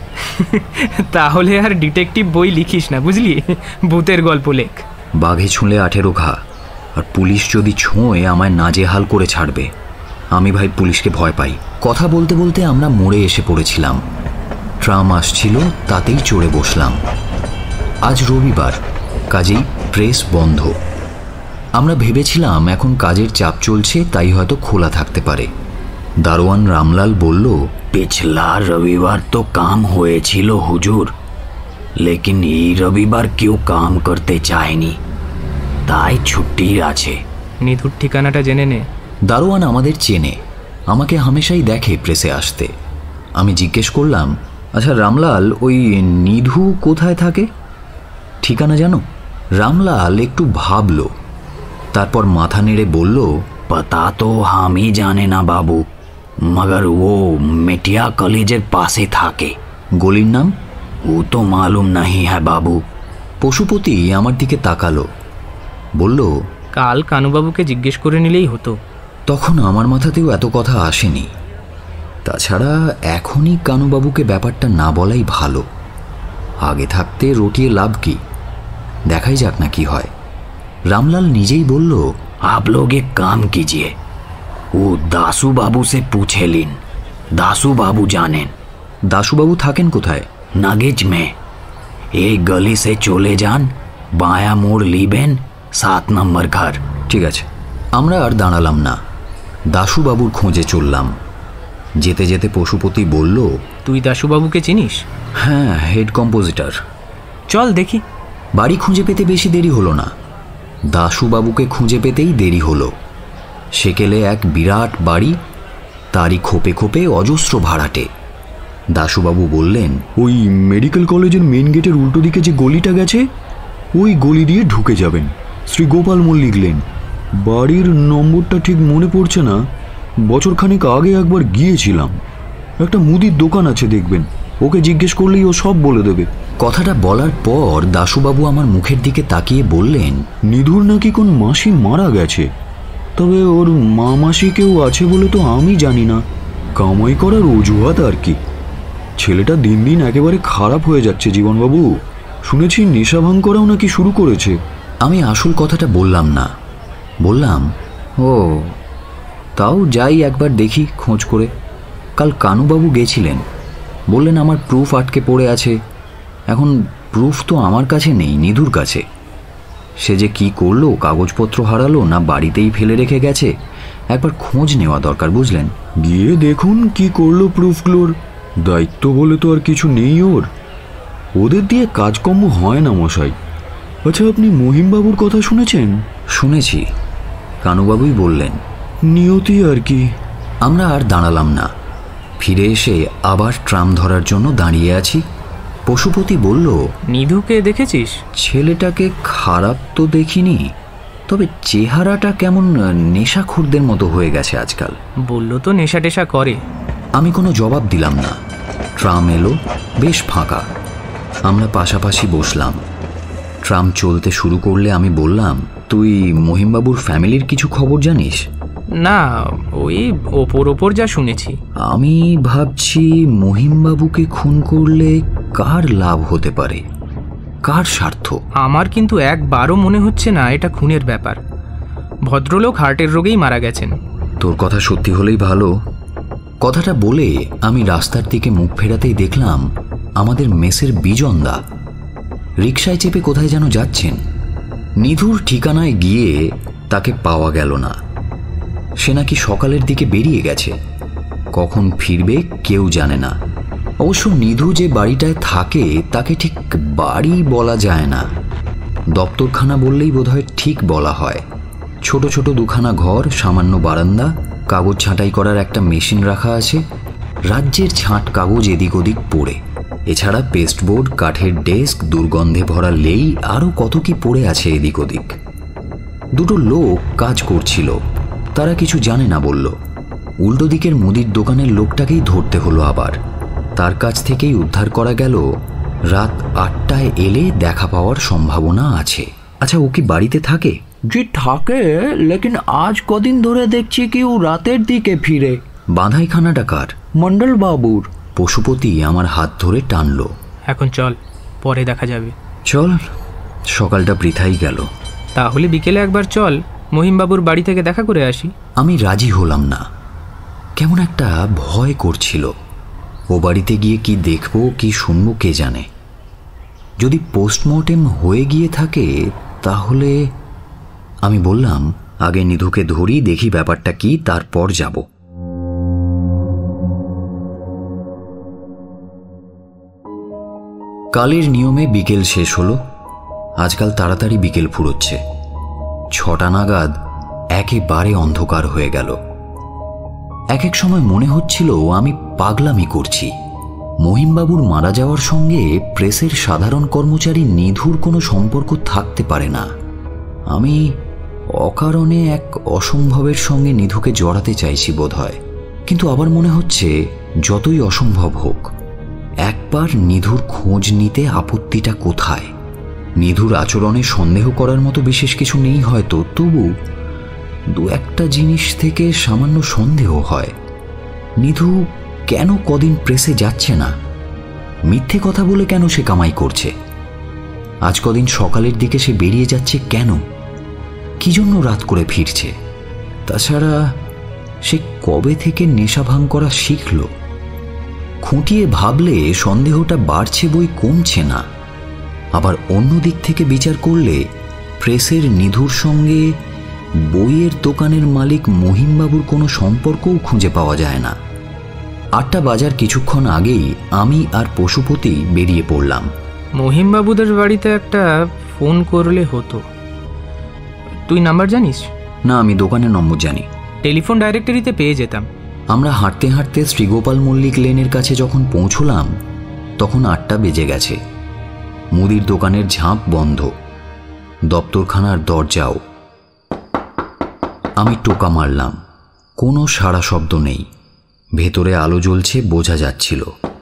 Speaker 2: তাহলে আর ডিটেকটিভ বই লিখিস না, বুঝলি? ভূতের গল্প লেখ।
Speaker 1: বাঘে ছুঁলে 18 ঘা, আর পুলিশ যদি ছোঁয়ে আমায় নাজেহাল করে ছাড়বে। আমি ভাই পুলিশকে ভয় পাই। কথা বলতে বলতে আমরা মোড়ে এসে পড়েছিলাম। ট্রাম আসছিল, তাতেই চড়ে বসলাম। আজ রবিবার, কাজেই প্রেস বন্ধ। আমরা ভেবেছিলাম এখন কাজের চাপ চলছে, তাই হয়তো খোলা থাকতে পারে। দারোয়ান রামলাল বলল, পিছলা রবিবার তো কাম হয়েছিল হুজুর, লেকিন এই রবিবার কেউ কাম করতে চায়নি, তাই ছুটি আছে।
Speaker 2: নিধুর ঠিকানাটা জেনে নে।
Speaker 1: দারোয়ান আমাদের চেনে, আমাকে হামেশাই দেখে প্রেসে আসতে। আমি জিজ্ঞেস করলাম, আচ্ছা রামলাল, ওই নিধু কোথায় থাকে? ঠিকানা জানো? রামলাল একটু ভাবল, তারপর মাথা নেড়ে বলল, পতা তো আমি জানে না বাবু, মগর ও মেটিয়া কলেজের পাশে থাকে। গলির নাম? ও তো মালুম নাহি হ্যাঁ বাবু। পশুপতি আমার দিকে তাকালো, বলল,
Speaker 2: কাল কানুবাবুকে জিজ্ঞেস করে নিলেই হতো।
Speaker 1: তখন আমার মাথাতেও এত কথা আসেনি। তাছাড়া এখনই কানুবাবুকে ব্যাপারটা না বলাই ভালো। আগে থাকতে রটিয়ে লাভ কি? দেখাই যাক না কি হয়। रामलाल निजे ही बोल लो, आप लोग एक काम कीजिए, वो दासू बाबू से पूछे लीन, दासू बाबू जानेन। दासू बाबू थाकेन कोथाय? नागेज में। एक गली से चले जान, बाया मोड़ लीबेन, 7 नम्बर घर। ठीक আছে। আমরা আর দাঁড়ালাম না, দাশু বাবুর খোঁজে চললাম। যেতে যেতে পশুপতি বলল,
Speaker 2: তুই দাশু বাবুকে চিনিস?
Speaker 1: হ্যাঁ, হেড কম্পোজিটর।
Speaker 2: চল দেখি।
Speaker 1: বাড়ি খুঁজে পেতে বেশি দেরি হলো না, দাশু বাবুকে খুঁজে পেতেই দেরি হলো। সেকেলে এক বিরাট বাড়ি, তারই খোপে খোপে অজস্র ভাড়াটে। দাশুবাবু বললেন, ওই মেডিকেল কলেজের মেন গেটের উল্টো দিকে যে গলিটা গেছে, ওই গলি দিয়ে ঢুকে যাবেন, শ্রী গোপাল মল্লিক লেন। বাড়ির নম্বরটা ঠিক মনে পড়ছে না, বছরখানেক আগে একবার গিয়েছিলাম। একটা মুদির দোকান আছে দেখবেন, ওকে জিজ্ঞেস করলেই ও সব বলে দেবে। কথাটা বলার পর দাশুবাবু আমার মুখের দিকে তাকিয়ে বললেন, নিধুর নাকি কোন মাসি মারা গেছে, তবে ওর মা মাসি কেউ আছে বলে তো আমি জানি না, কামাই করার অজুহাত আর কি। ছেলেটা দিন দিন একেবারে খারাপ হয়ে যাচ্ছে জীবনবাবু, শুনেছি নেশা ভাঙ করাও নাকি শুরু করেছে। আমি আসল কথাটা বললাম না, বললাম, ও তাও যাই একবার দেখি খোঁজ করে। কাল কানুবাবু গেছিলেন, বললেন আমার প্রুফ আটকে পড়ে আছে। এখন প্রুফ তো আমার কাছে নেই, নিধুর কাছে। সে যে কি করলো, কাগজপত্র হারালো না বাড়িতেই ফেলে রেখে গেছে, একবার খোঁজ নেওয়া দরকার, বুঝলেন?
Speaker 4: গিয়ে দেখুন কি করলো প্রুফগুলোর। দায়িত্ব বলে তো আর কিছু নেই ওর, ওদের দিয়ে কাজকর্ম হয় না মশাই। আচ্ছা, আপনি মহিমবাবুর কথা শুনেছেন?
Speaker 1: শুনেছি, কানুবাবুই বললেন।
Speaker 4: নিয়তি আর কি।
Speaker 1: আমরা আর দাঁড়ালাম না, ফিরে এসে আবার ট্রাম ধরার জন্য দাঁড়িয়ে আছি। পশুপতি বলল,
Speaker 2: নিধুকে দেখেছিস?
Speaker 1: ছেলেটাকে খারাপ তো দেখিনি, তবে চেহারাটা কেমন নেশাখোরদের মতো হয়ে গেছে আজকাল।
Speaker 2: বলল তো নেশা টেশা করে।
Speaker 1: আমি কোনো জবাব দিলাম না। ট্রাম এলো, বেশ ফাঁকা। আমরা পাশাপাশি বসলাম। ট্রাম চলতে শুরু করলে আমি বললাম, তুই মহিমবাবুর ফ্যামিলির কিছু খবর জানিস?
Speaker 2: না, ওই ওপর যা শুনেছি।
Speaker 1: আমি ভাবছি মহিমবাবুকে খুন করলে কার লাভ হতে পারে, কার স্বার্থ?
Speaker 2: আমার কিন্তু একবারও মনে হচ্ছে না এটা খুনের ব্যাপার। ভদ্রলোক হার্টের রোগেই মারা গেছেন।
Speaker 1: তোর কথা সত্যি হলেই ভালো। কথাটা বলে আমি রাস্তার দিকে মুখ ফেরাতেই দেখলাম আমাদের মেসের বিজনদা রিকশায় চেপে কোথায় যেন যাচ্ছেন। নিধুর ঠিকানায় গিয়ে তাকে পাওয়া গেল না। সে নাকি সকালের দিকে বেরিয়ে গেছে, কখন ফিরবে কেউ জানে না। অবশ্য নিধু যে বাড়িটায় থাকে তাকে ঠিক বাড়ি বলা যায় না, দপ্তরখানা বললেই বোধহয় ঠিক বলা হয়। ছোট ছোট দুখানা ঘর, সামান্য বারান্দা, কাগজ ছাঁটাই করার একটা মেশিন রাখা আছে, রাজ্যের ছাঁট কাগজ এদিক ওদিক পড়ে। এছাড়া পেস্টবোর্ড, কাঠের ডেস্ক, দুর্গন্ধে ভরা লেই, আরও কত কি পড়ে আছে এদিক ওদিক। দুটো লোক কাজ করছিল, তারা কিছু জানে না বলল। উল্টো দিকের মুদির দোকানের লোকটাকেই ধরতে হলো আবার। তার কাছ থেকেই উদ্ধার করা গেল রাত 8টায় এলে দেখা পাওয়ার সম্ভাবনা আছে। আচ্ছা, ও কি বাড়িতে থাকে?
Speaker 4: যে থাকে, লেকিন আজ কদিন ধরে দেখছি কি ও রাতের দিকে ফিরে।
Speaker 1: বাঁধাইখানাটা কার?
Speaker 4: মন্ডল বাবুর।
Speaker 1: পশুপতি আমার হাত ধরে টানল।
Speaker 2: এখন চল, পরে দেখা যাবে।
Speaker 1: চল, সকালটা বৃথাই গেল।
Speaker 2: তাহলে বিকেলে একবার চল, মহিমবাবুর বাড়ি থেকে দেখা করে আসি।
Speaker 1: আমি রাজি হলাম না, কেমন একটা ভয় করছিল। ও বাড়িতে গিয়ে কি দেখবো কি শুনবো কে জানে। যদি পোস্টমর্টেম হয়ে গিয়ে থাকে তাহলে। আমি বললাম, আগে নিধুকে ধরি, দেখি ব্যাপারটা কি, তারপর যাব। কালের নিয়মে বিকেল শেষ হলো। আজকাল তাড়াতাড়ি বিকেল ফুরোচ্ছে। 6টা নাগাদ একেবারে অন্ধকার হয়ে গেল। এক এক সময় মনে হচ্ছিল আমি পাগলামি করছি। মহিমবাবুর মারা যাওয়ার সঙ্গে প্রেসের সাধারণ কর্মচারী নিধুর কোনো সম্পর্ক থাকতে পারে না। আমি অকারণে এক অসম্ভবের সঙ্গে নিধুকে জড়াতে চাইছি বোধহয়। কিন্তু আবার মনে হচ্ছে যতই অসম্ভব হোক, একবার নিধুর খোঁজ নিতে আপত্তিটা কোথায়? নিধুর আচরণে সন্দেহ করার মতো বিশেষ কিছু নেই হয়তো, তবু দু একটা জিনিস থেকে সামান্য সন্দেহ হয়। নিধু কেন কদিন প্রেসে যাচ্ছে না? মিথ্যে কথা বলে কেন সে কামাই করছে? আজ কদিন সকালের দিকে সে বেরিয়ে যাচ্ছে কেন? কি জন্য রাত করে ফিরছে? তাছাড়া সে কবে থেকে নেশা ভাঙ করা শিখল? খুঁটিয়ে ভাবলে সন্দেহটা বাড়ছে বই কমছে না। আবার অন্য দিক থেকে বিচার করলে প্রেসের নিধুর সঙ্গে বইয়ের দোকানের মালিক মহিমবাবুর কোনো সম্পর্কও খুঁজে পাওয়া যায় না। 8টা বাজার কিছুক্ষণ আগেই আমি আর পশুপতি বেরিয়ে পড়লাম।
Speaker 2: মহিমবাবুদের বাড়িতে একটা ফোন করলে হতো। তুই নাম্বার জানিস?
Speaker 1: না, আমি দোকানের নম্বর জানি।
Speaker 2: টেলিফোন ডাইরেক্টরিতে পেয়ে যেতাম।
Speaker 1: আমরা হাঁটতে হাঁটতে শ্রীগোপাল মল্লিক লেনের কাছে যখন পৌঁছলাম তখন 8টা বেজে গেছে। মুদির দোকানের ঝাঁপ বন্ধ, দপ্তরখানার দরজাও। আমি টোকা মারলাম, কোনো সাড়া শব্দ নেই। ভেতরে আলো জ্বলছে বোঝা যাচ্ছিল।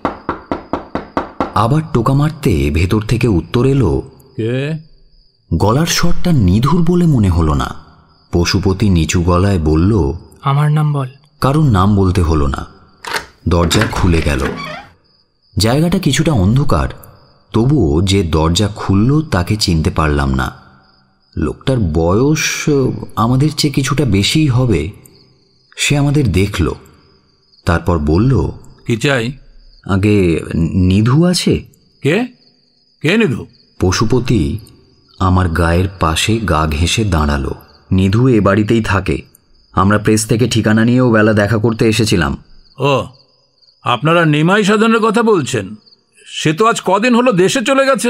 Speaker 1: আবার টোকা মারতে ভেতর থেকে উত্তর এলো,
Speaker 3: কে?
Speaker 1: গলার স্বরটা নিধুর বলে মনে হলো না। পশুপতি নিচু গলায় বলল,
Speaker 2: আমার নাম বল।
Speaker 1: কারোর নাম বলতে হলো না। দরজা খুলে গেল। জায়গাটা কিছুটা অন্ধকার, তবুও যে দরজা খুলল তাকে চিনতে পারলাম না। লোকটার বয়স আমাদের চেয়ে কিছুটা বেশিই হবে। সে আমাদের দেখল, তারপর বলল,
Speaker 3: কি চাই?
Speaker 1: আগে নিধু আছে?
Speaker 3: কে কে নিধু?
Speaker 1: পশুপতি আমার গায়ের পাশে গা ঘেঁষে দাঁড়ালো। নিধু এ বাড়িতেই থাকে। আমরা প্রেস থেকে ঠিকানা নিয়েও বেলা দেখা করতে এসেছিলাম।
Speaker 3: ও, আপনারা নিমাই সাধনের কথা বলছেন? সে তো আজ কদিন হলো দেশে চলে গেছে।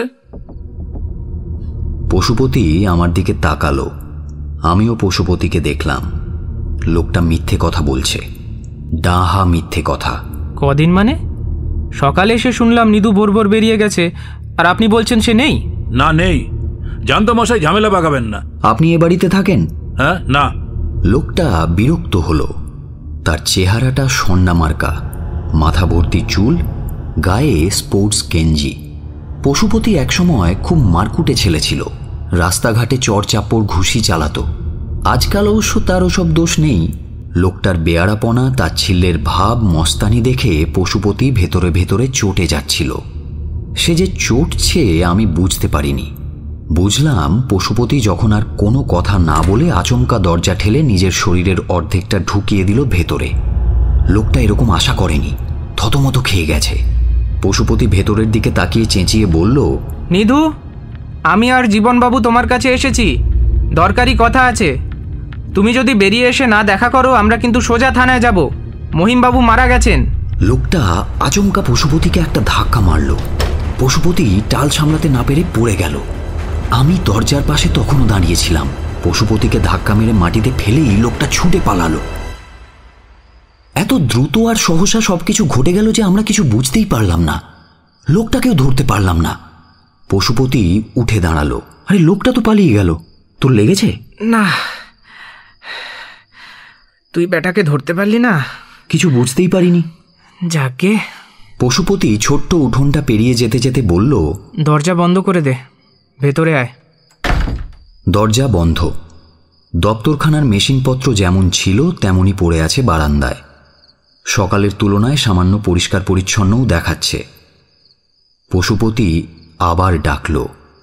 Speaker 1: পশুপতি আমার দিকে তাকালো। আমিও পশুপতিকে দেখলাম। লোকটা মিথ্যে কথা বলছে, ডাহা মিথ্যে কথা।
Speaker 2: কদিন মানে? সকালে এসে শুনলাম নিধু ভোর ভোর বেরিয়ে গেছে, আর আপনি বলছেন সে নেই?
Speaker 3: না, নেই। জানতো মশাই, ঝামেলা পাকাবেন না।
Speaker 1: আপনি এ বাড়িতে থাকেন?
Speaker 3: হ্যাঁ। না।
Speaker 1: লোকটা বিরক্ত হলো। তার চেহারাটা সন্না মার্কা, মাথা ভর্তি চুল, গায়ে স্পোর্টস গেঞ্জি। পশুপতি একসময় খুব মারকুটে ছেলে ছিল। রাস্তাঘাটে চড়চাপড় ঘুষি চালাতো। আজকাল অবশ্য তার ওসব দোষ নেই। লোকটার বেয়ারাপনা, তার ছিল্লের ভাব, মস্তানি দেখে পশুপতি ভেতরে ভেতরে চটে যাচ্ছিল। সে যে চটছে আমি বুঝতে পারিনি। বুঝলাম পশুপতি যখন আর কোনো কথা না বলে আচমকা দরজা ঠেলে নিজের শরীরের অর্ধেকটা ঢুকিয়ে দিল ভেতরে। লোকটা এরকম আশা করেনি, থতমত খেয়ে গেছে। পশুপতি ভেতরের দিকে তাকিয়ে চেঁচিয়ে বলল,
Speaker 2: নিধু, আমি আর জীবনবাবু তোমার কাছে এসেছি, দরকারি কথা আছে। তুমি যদি বেরিয়ে এসে না দেখা করো, আমরা কিন্তু সোজা থানায় যাব। মহিমবাবু মারা গেছেন।
Speaker 1: লোকটা আচমকা পশুপতিকে একটা ধাক্কা মারল। পশুপতি টাল সামলাতে না পেরে পড়ে গেল। আমি দরজার পাশে তখনও দাঁড়িয়েছিলাম। পশুপতিকে ধাক্কা মেরে মাটিতে ফেলেই লোকটা ছুটে পালালো। এত দ্রুত আর সহসা সবকিছু ঘটে গেল যে আমরা কিছু বুঝতেই পারলাম না। লোকটাকেও ধরতে পারলাম না। পশুপতি উঠে দাঁড়ালো। আরে, লোকটা তো পালিয়ে গেল। তোর লেগেছে?
Speaker 2: না, তুই বেটাকে ধরতে পারলি না?
Speaker 1: কিছু বুঝতেই পারিনি।
Speaker 2: যাকে।
Speaker 1: পশুপতি ছোট্ট উঠোনটা পেরিয়ে যেতে যেতে বলল,
Speaker 2: দরজা বন্ধ করে দে, ভেতরে আয়।
Speaker 1: দরজা বন্ধ। দপ্তরখানার মেশিনপত্র যেমন ছিল তেমনই পড়ে আছে বারান্দায়। সকালের তুলনায় সামান্য পরিষ্কার পরিচ্ছন্নও দেখাচ্ছে। পশুপতি আবার ডাকল।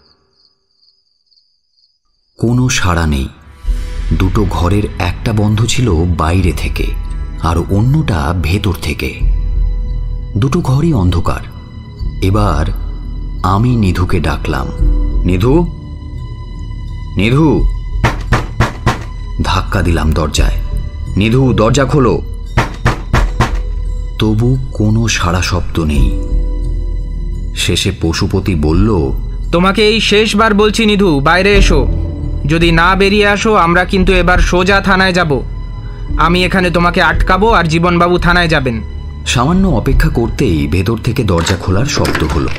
Speaker 1: কোনো সাড়া নেই। দুটো ঘরের একটা বন্ধ ছিল বাইরে থেকে, আর অন্যটা ভেতর থেকে। দুটো ঘরই অন্ধকার। এবার আমি নিধুকে ডাকলাম, নিধু, নিধু। ধাক্কা দিলাম দরজায়। নিধু, দরজা খোলো। তবু কোনো সাড়া শব্দ নেই। শেষে পশুপতি বলল,
Speaker 2: তোমাকে এই শেষবার বলছি নিধু, বাইরে এসো। যদি না বেরিয়ে আসো, আমরা কিন্তু এবার সোজা থানায় যাব। আমি এখানে তোমাকে আটকাবো, আর জীবনবাবু থানায় যাবেন।
Speaker 1: সামান্য অপেক্ষা করতেই ভেতর থেকে দরজা খোলার শব্দ হলো।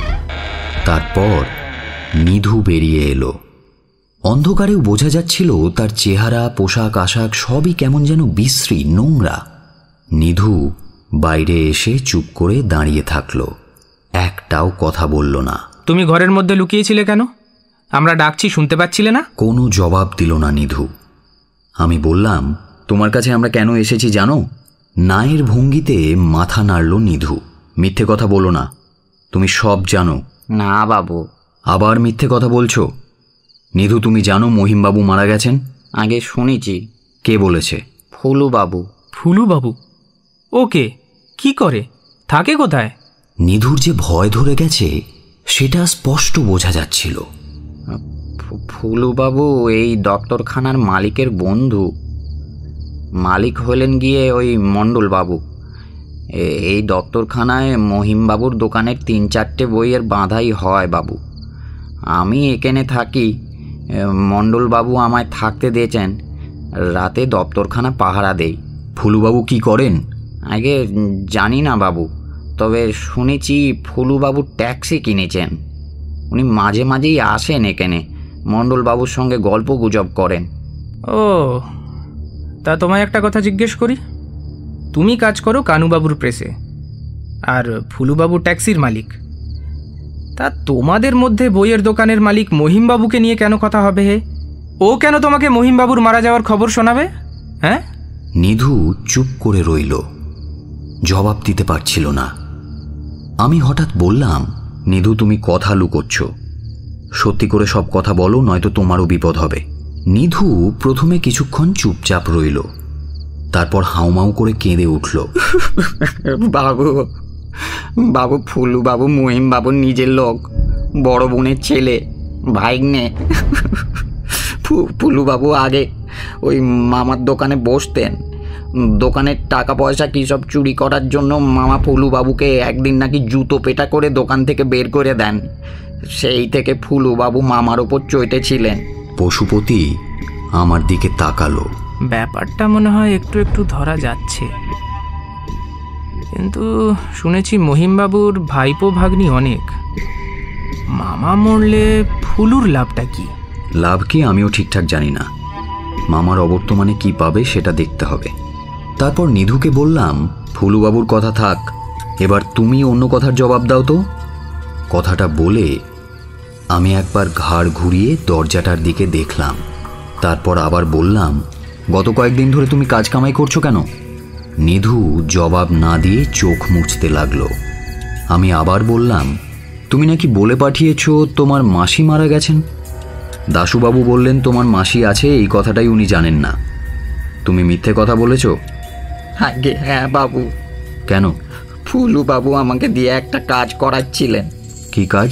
Speaker 1: তারপর নিধু বেরিয়ে এলো। অন্ধকারেও বোঝা যাচ্ছিল তার চেহারা, পোশাক আশাক সবই কেমন যেন বিশ্রী, নোংরা। নিধু বাইরে এসে চুপ করে দাঁড়িয়ে থাকলো। একটাও কথা বলল না।
Speaker 2: তুমি ঘরের মধ্যে লুকিয়েছিলে কেন? আমরা ডাকছি, শুনতে পাচ্ছিলে না?
Speaker 1: কোনো জবাব দিল না নিধু। আমি বললাম, তোমার কাছে আমরা কেন এসেছি জানো? নায়ের ভঙ্গিতে মাথা নাড়ল নিধু। মিথ্যে কথা বলো না, তুমি সব জানো।
Speaker 5: না বাবু।
Speaker 1: আবার মিথ্যে কথা বলছো? নিধু, তুমি জানো মহিমবাবু মারা গেছেন?
Speaker 5: আগে শুনেছি।
Speaker 1: কে বলেছে?
Speaker 5: ফুলু বাবু।
Speaker 2: ফুলু বাবু? ওকে, কি করে, থাকে কোথায়?
Speaker 1: নিধুর যে ভয় ধরে গেছে সেটা স্পষ্ট বোঝা যাচ্ছিল।
Speaker 5: ফুলু বাবু এই দপ্তরখানার মালিকের বন্ধু। মালিক হলেন গিয়ে ওই মণ্ডল বাবু। এই দপ্তরখানায় মহিমবাবুর দোকানের 3-4টে বইয়ের বাঁধাই হয় বাবু। আমি এখানে থাকি। মণ্ডলবাবু আমায় থাকতে দিয়েছেন। রাতে দপ্তরখানা পাহারা দেই।
Speaker 1: ফুলুবাবু কি করেন?
Speaker 5: আগে জানি না বাবু, তবে শুনেছি ফুলুবাবু ট্যাক্সি কিনেছেন। উনি মাঝে মাঝেই আসেন এখানে, মণ্ডলবাবুর সঙ্গে গল্প গুজব করেন।
Speaker 2: ও, তা তোমায় একটা কথা জিজ্ঞেস করি। তুমি কাজ করো কানুবাবুর প্রেসে, আর ফুলুবাবু ট্যাক্সির মালিক। তা তোমাদের মধ্যে বইয়ের দোকানের মালিক মহিমবাবুকে নিয়ে কেন কথা হবে? হে, ও কেন তোমাকে মহিমবাবুর মারা যাওয়ার খবর শোনাবে? হ্যাঁ?
Speaker 1: নিধু চুপ করে রইল, জবাব দিতে পারছিল না। আমি হঠাৎ বললাম, নিধু, তুমি কথা লুকোচ্ছ। সত্যি করে সব কথা বলো, নয়তো তোমারও বিপদ হবে। নিধু প্রথমে কিছুক্ষণ চুপচাপ রইল, তারপর হাউমাউ করে কেঁদে উঠল।
Speaker 5: বাবু বাবু ফুলু বাবু মহিম বাবুর নিজের লোক, বড় বোনের ছেলে, ভাইগনে। ফুলু বাবু আগে ওই মামার দোকানে বসতেন। দোকানের টাকা পয়সা কী সব চুরি করার জন্য মামা ফুলু বাবুকে একদিন নাকি জুতো পেটা করে দোকান থেকে বের করে দেন। সেই থেকে ফুলু বাবু মামার ওপর চৈতেছিলেন।
Speaker 1: পশুপতি আমার দিকে তাকালো।
Speaker 2: ব্যাপারটা মনে হয় একটু একটু ধরা যাচ্ছে, কিন্তু শুনেছি মহিমবাবুর ভাইপো ভাগ্নি অনেক। মামা মরলে ফুলুর লাভটা কি?
Speaker 1: লাভ কি আমিও ঠিকঠাক জানি না। মামার অবর্তমানে কি পাবে সেটা দেখতে হবে। তারপর নিধুকে বললাম, ফুলুবাবুর কথা থাক, এবার তুমি অন্য কথার জবাব দাও তো। কথাটা বলে আমি একবার ঘাড় ঘুরিয়ে দরজাটার দিকে দেখলাম, তারপর আবার বললাম, গত কয়েকদিন ধরে তুমি কাজ কামাই করছো কেন? নিধু জবাব না দিয়ে চোখ মুছতে লাগলো। আমি আবার বললাম, তুমি নাকি বলে পাঠিয়েছ তোমার মাসি মারা গেছেন। দাশুবাবু বললেন তোমার মাসি আছে, এই কথাটাই উনি জানেন না। তুমি মিথ্যে কথা বলেছ?
Speaker 5: আগে হ্যাঁ বাবু।
Speaker 1: কেন?
Speaker 5: ফুলু বাবু আমাকে দিয়ে একটা কাজ করাচ্ছিলেন।
Speaker 1: কি কাজ?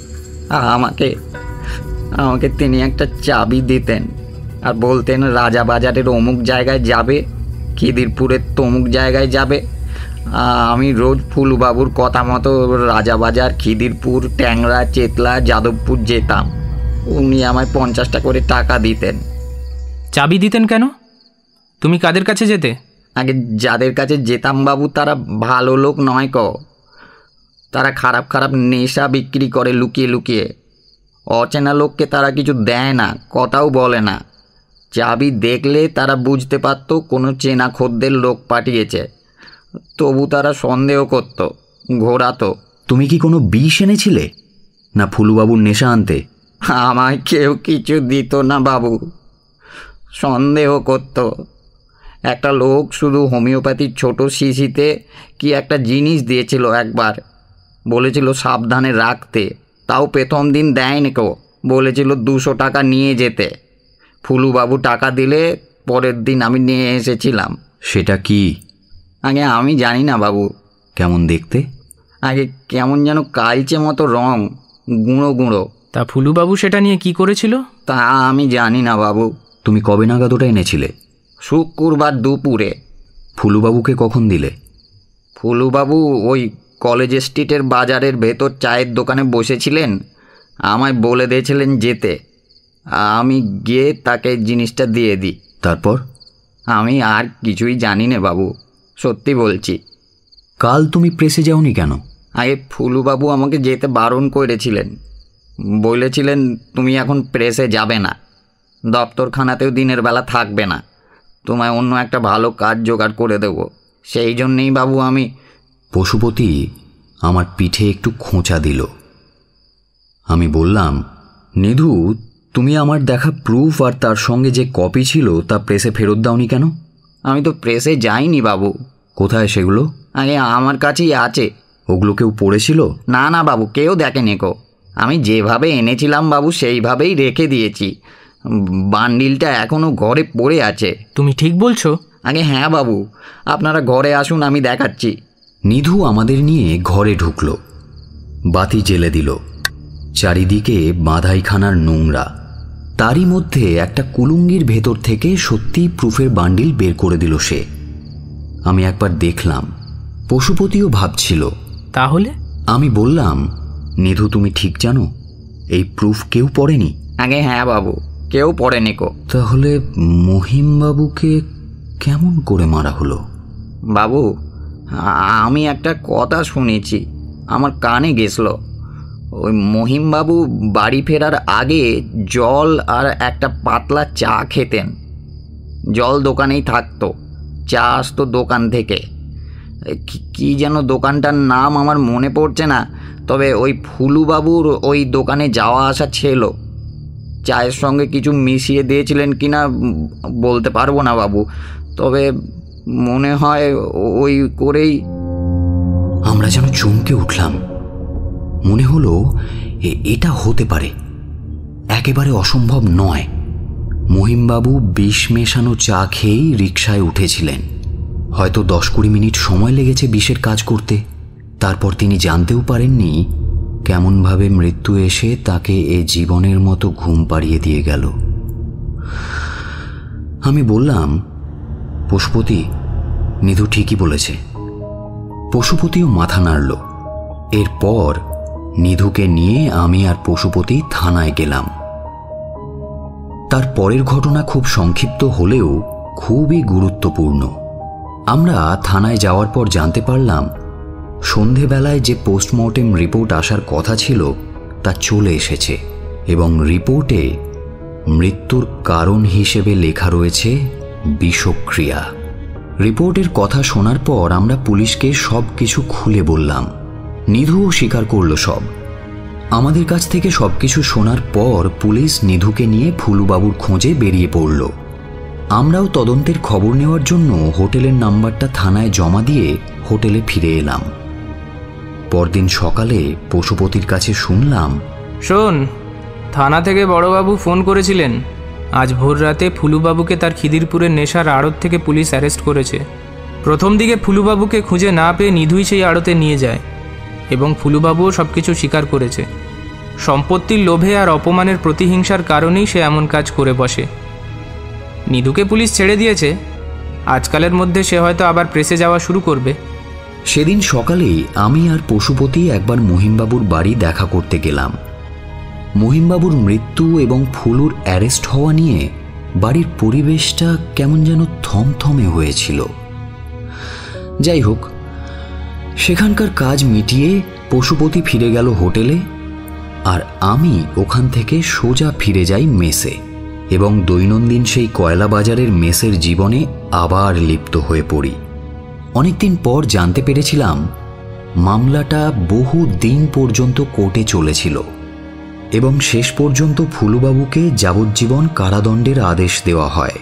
Speaker 5: আমাকে তিনি একটা চাবি দিতেন আর বলতেন রাজাবাজারের অমুক জায়গায় যাবে, খিদিরপুরের তমুক জায়গায় যাবে। আমি রোজ ফুলু বাবুর কথা মতো রাজাবাজার, খিদিরপুর, ট্যাংরা, চেতলা, যাদবপুর যেতাম। উনি আমায় 50টা করে টাকা দিতেন।
Speaker 2: চাবি দিতেন কেন? তুমি কাদের কাছে যেতে?
Speaker 5: আগে যাদের কাছে যেতাম বাবু তারা ভালো লোক নয় তারা খারাপ খারাপ নেশা বিক্রি করে লুকিয়ে লুকিয়ে। অচেনা লোককে তারা কিছু দেয় না, কথাও বলে না। চাবি দেখলে তারা বুঝতে পারত কোনো চেনা খদ্দের লোক পাঠিয়েছে, তবু তারা সন্দেহ করত, ঘোরাতো।
Speaker 1: তুমি কি কোনো বিষ এনেছিলে না ফুলুবাবুর নেশা আনতে?
Speaker 5: আমায় কেউ কিছু দিত না বাবু, সন্দেহ করত। একটা লোক শুধু হোমিওপ্যাথির ছোট শিশিতে কি একটা জিনিস দিয়েছিল একবার, বলেছিল সাবধানে রাখতে। তাও প্রথম দিন দেয়নি কেউ, বলেছিল 200 টাকা নিয়ে যেতে। ফুলুবাবু টাকা দিলে পরের দিন আমি নিয়ে এসেছিলাম।
Speaker 1: সেটা কি?
Speaker 5: আগে আমি জানি না বাবু।
Speaker 1: কেমন দেখতে?
Speaker 5: আগে কেমন যেন কালচে মতো রং, গুঁড়ো গুঁড়ো।
Speaker 2: তা ফুলুবাবু সেটা নিয়ে কি করেছিল?
Speaker 5: তা আমি জানি না বাবু।
Speaker 1: তুমি কবে নাগাদ ওটা এনেছিলে?
Speaker 5: শুক্রবার দুপুরে।
Speaker 1: ফুলুবাবুকে কখন দিলে?
Speaker 5: ফুলুবাবু ওই কলেজ স্ট্রিটের বাজারের ভেতর চায়ের দোকানে বসেছিলেন, আমায় বলে দিয়েছিলেন যেতে। আমি গিয়ে তাকে জিনিসটা দিয়ে দিই।
Speaker 1: তারপর?
Speaker 5: আমি আর কিছুই জানি না বাবু, সত্যি বলছি।
Speaker 1: কাল তুমি প্রেসে যাওনি কেন?
Speaker 5: আগে ফুলুবাবু আমাকে যেতে বারণ করেছিলেন, বলেছিলেন তুমি এখন প্রেসে যাবে না, দপ্তরখানাতেও দিনের বেলা থাকবে না, তোমায় অন্য একটা ভালো কাজ জোগাড় করে দেব। সেই জন্যেই বাবু আমি।
Speaker 1: পশুপতি আমার পিঠে একটু খোঁচা দিল। আমি বললাম, নিধু, তুমি আমার দেখা প্রুফ আর তার সঙ্গে যে কপি ছিল তা প্রেসে ফেরত দাওনি কেন?
Speaker 5: আমি তো প্রেসে যাইনি বাবু।
Speaker 1: কোথায় সেগুলো?
Speaker 5: আগে আমার কাছেই আছে।
Speaker 1: ওগুলো কেউ পড়েছিল?
Speaker 5: না না বাবু, কেউ দেখেনি কো। আমি যেভাবে এনেছিলাম বাবু সেইভাবেই রেখে দিয়েছি। বান্ডিলটা এখনও ঘরে পড়ে আছে।
Speaker 2: তুমি ঠিক বলছো?
Speaker 5: আগে হ্যাঁ বাবু, আপনারা ঘরে আসুন, আমি দেখাচ্ছি।
Speaker 1: নিধু আমাদের নিয়ে ঘরে ঢুকল, বাতি জ্বেলে দিল। চারিদিকে বাঁধাইখানার নোংরা, তারই মধ্যে একটা কুলুঙ্গির ভেতর থেকে সত্যিই প্রুফের বান্ডিল বের করে দিল সে। আমি একবার দেখলাম, পশুপতিও ভাবছিল।
Speaker 2: তাহলে?
Speaker 1: আমি বললাম, নিধু তুমি ঠিক জানো এই প্রুফ কেউ পড়েনি?
Speaker 5: আগে হ্যাঁ বাবু, কেউ পড়েনি কো।
Speaker 1: তাহলে মহিমবাবুকে কেমন করে মারা হলো?
Speaker 5: বাবু, আমি একটা কথা শুনেছি, আমার কানে গেছিল। ওই মহিমবাবু বাড়ি ফেরার আগে জল আর একটা পাতলা চা খেতেন। জল দোকানেই থাকতো, চা আসতো দোকান থেকে। কি যেন দোকানটার নাম আমার মনে পড়ছে না, তবে ওই ফুলুবাবুর ওই দোকানে যাওয়া আসা ছিল। চায়ের সঙ্গে কিছু মিশিয়ে দিয়েছিলেন কিনা বলতে পারবো না বাবু, তবে মনে হয় ওই করেই।
Speaker 1: আমরা যেন চমকে উঠলাম, মনে হলো এটা হতে পারে। একেবারে অসম্ভব নয়। মহিমবাবু বিষ মেশানো চা খেয়েই রিকশায় উঠেছিলেন। হয়তো 10-20 মিনিট সময় লেগেছে বিষের কাজ করতে। তারপর তিনি জানতেও পারেননি কেমনভাবে মৃত্যু এসে তাকে এ জীবনের মতো ঘুম পাড়িয়ে দিয়ে গেল। আমি বললাম, পশুপতি, নিধু ঠিকই বলেছে। পশুপতিও মাথা নাড়ল। এরপর নিধুকে নিয়ে আমি আর পশুপতি থানায় গেলাম। তার পরের ঘটনা খুব সংক্ষিপ্ত হলেও খুবই গুরুত্বপূর্ণ। আমরা থানায় যাওয়ার পর জানতে পারলাম সন্ধেবেলায় যে পোস্টমর্টেম রিপোর্ট আসার কথা ছিল তা চলে এসেছে এবং রিপোর্টে মৃত্যুর কারণ হিসেবে লেখা রয়েছে বিষক্রিয়া। রিপোর্টের কথা শোনার পর আমরা পুলিশকে সব কিছু খুলে বললাম। নিধুও স্বীকার করল সব। আমাদের কাছ থেকে সবকিছু শোনার পর পুলিশ নিধুকে নিয়ে ফুলুবাবুর খোঁজে বেরিয়ে পড়ল। আমরাও তদন্তের খবর নেওয়ার জন্য হোটেলের নাম্বারটা থানায় জমা দিয়ে হোটেলে ফিরে এলাম। পরদিন সকালে পশুপতির কাছে শুনলাম,
Speaker 2: শোন, থানা থেকে বড়বাবু ফোন করেছিলেন। আজ ভোর রাতে ফুলুবাবুকে তার খিদিরপুরের নেশার আড়ত থেকে পুলিশ অ্যারেস্ট করেছে। প্রথম দিকে ফুলুবাবুকে খুঁজে না পেয়ে নিধুই সেই আড়তে নিয়ে যায় এবং ফুলুবাবুও সব কিছু স্বীকার করেছে। সম্পত্তির লোভে আর অপমানের প্রতিহিংসার কারণেই সে এমন কাজ করে বসে। নিধুকে পুলিশ ছেড়ে দিয়েছে। আজকালের মধ্যে সে হয়তো আবার প্রেসে যাওয়া শুরু করবে।
Speaker 1: সেদিন সকালেই আমি আর পশুপতি একবার মহিমবাবুর বাড়ি দেখা করতে গেলাম। মহিমবাবুর মৃত্যু এবং ফুলুর অ্যারেস্ট হওয়া নিয়ে বাড়ির পরিবেশটা কেমন যেন থমথমে হয়েছিল। যাই হোক, সেখানকার কাজ মিটিয়ে পশুপতি ফিরে গেল হোটেলে আর আমি ওখান থেকে সোজা ফিরে যাই মেসে এবং দৈনন্দিন সেই কয়লা বাজারের মেসের জীবনে আবার লিপ্ত হয়ে পড়ি। অনেকদিন পর জানতে পেরেছিলাম মামলাটা বহু দিন পর্যন্ত কোর্টে চলেছিল এবং শেষ পর্যন্ত ফুলুবাবুকে যাবজ্জীবন কারাদণ্ডের আদেশ দেওয়া হয়।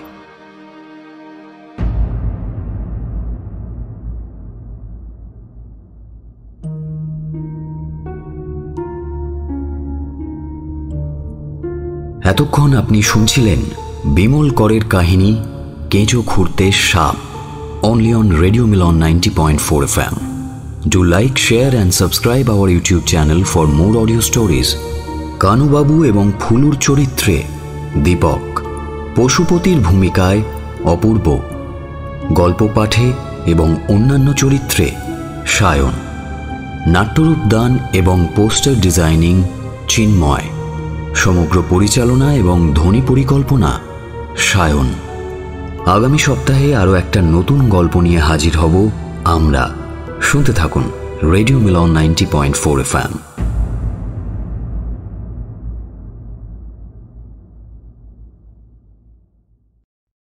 Speaker 1: এতক্ষণ আপনি শুনছিলেন বিমল করের কাহিনী কেঁচো খুঁড়তে সাপ, only on Radio Milan 90.4 FM. Do like, share and subscribe our YouTube channel for more audio stories. কানুবাবু এবং ফুলুর চরিত্রে দীপক, পশুপতির ভূমিকায় অপূর্ব, গল্প পাঠে এবং অন্যান্য চরিত্রে সায়ন, নাট্যরূপ দান এবং পোস্টার ডিজাইনিং চিন্ময়, সমগ্র পরিচালনা এবং ধ্বনি পরিকল্পনা সায়ন। আগামী সপ্তাহে আরও একটা নতুন গল্প নিয়ে হাজির হব আমরা। শুনতে থাকুন রেডিও মিলন 90.4 FM।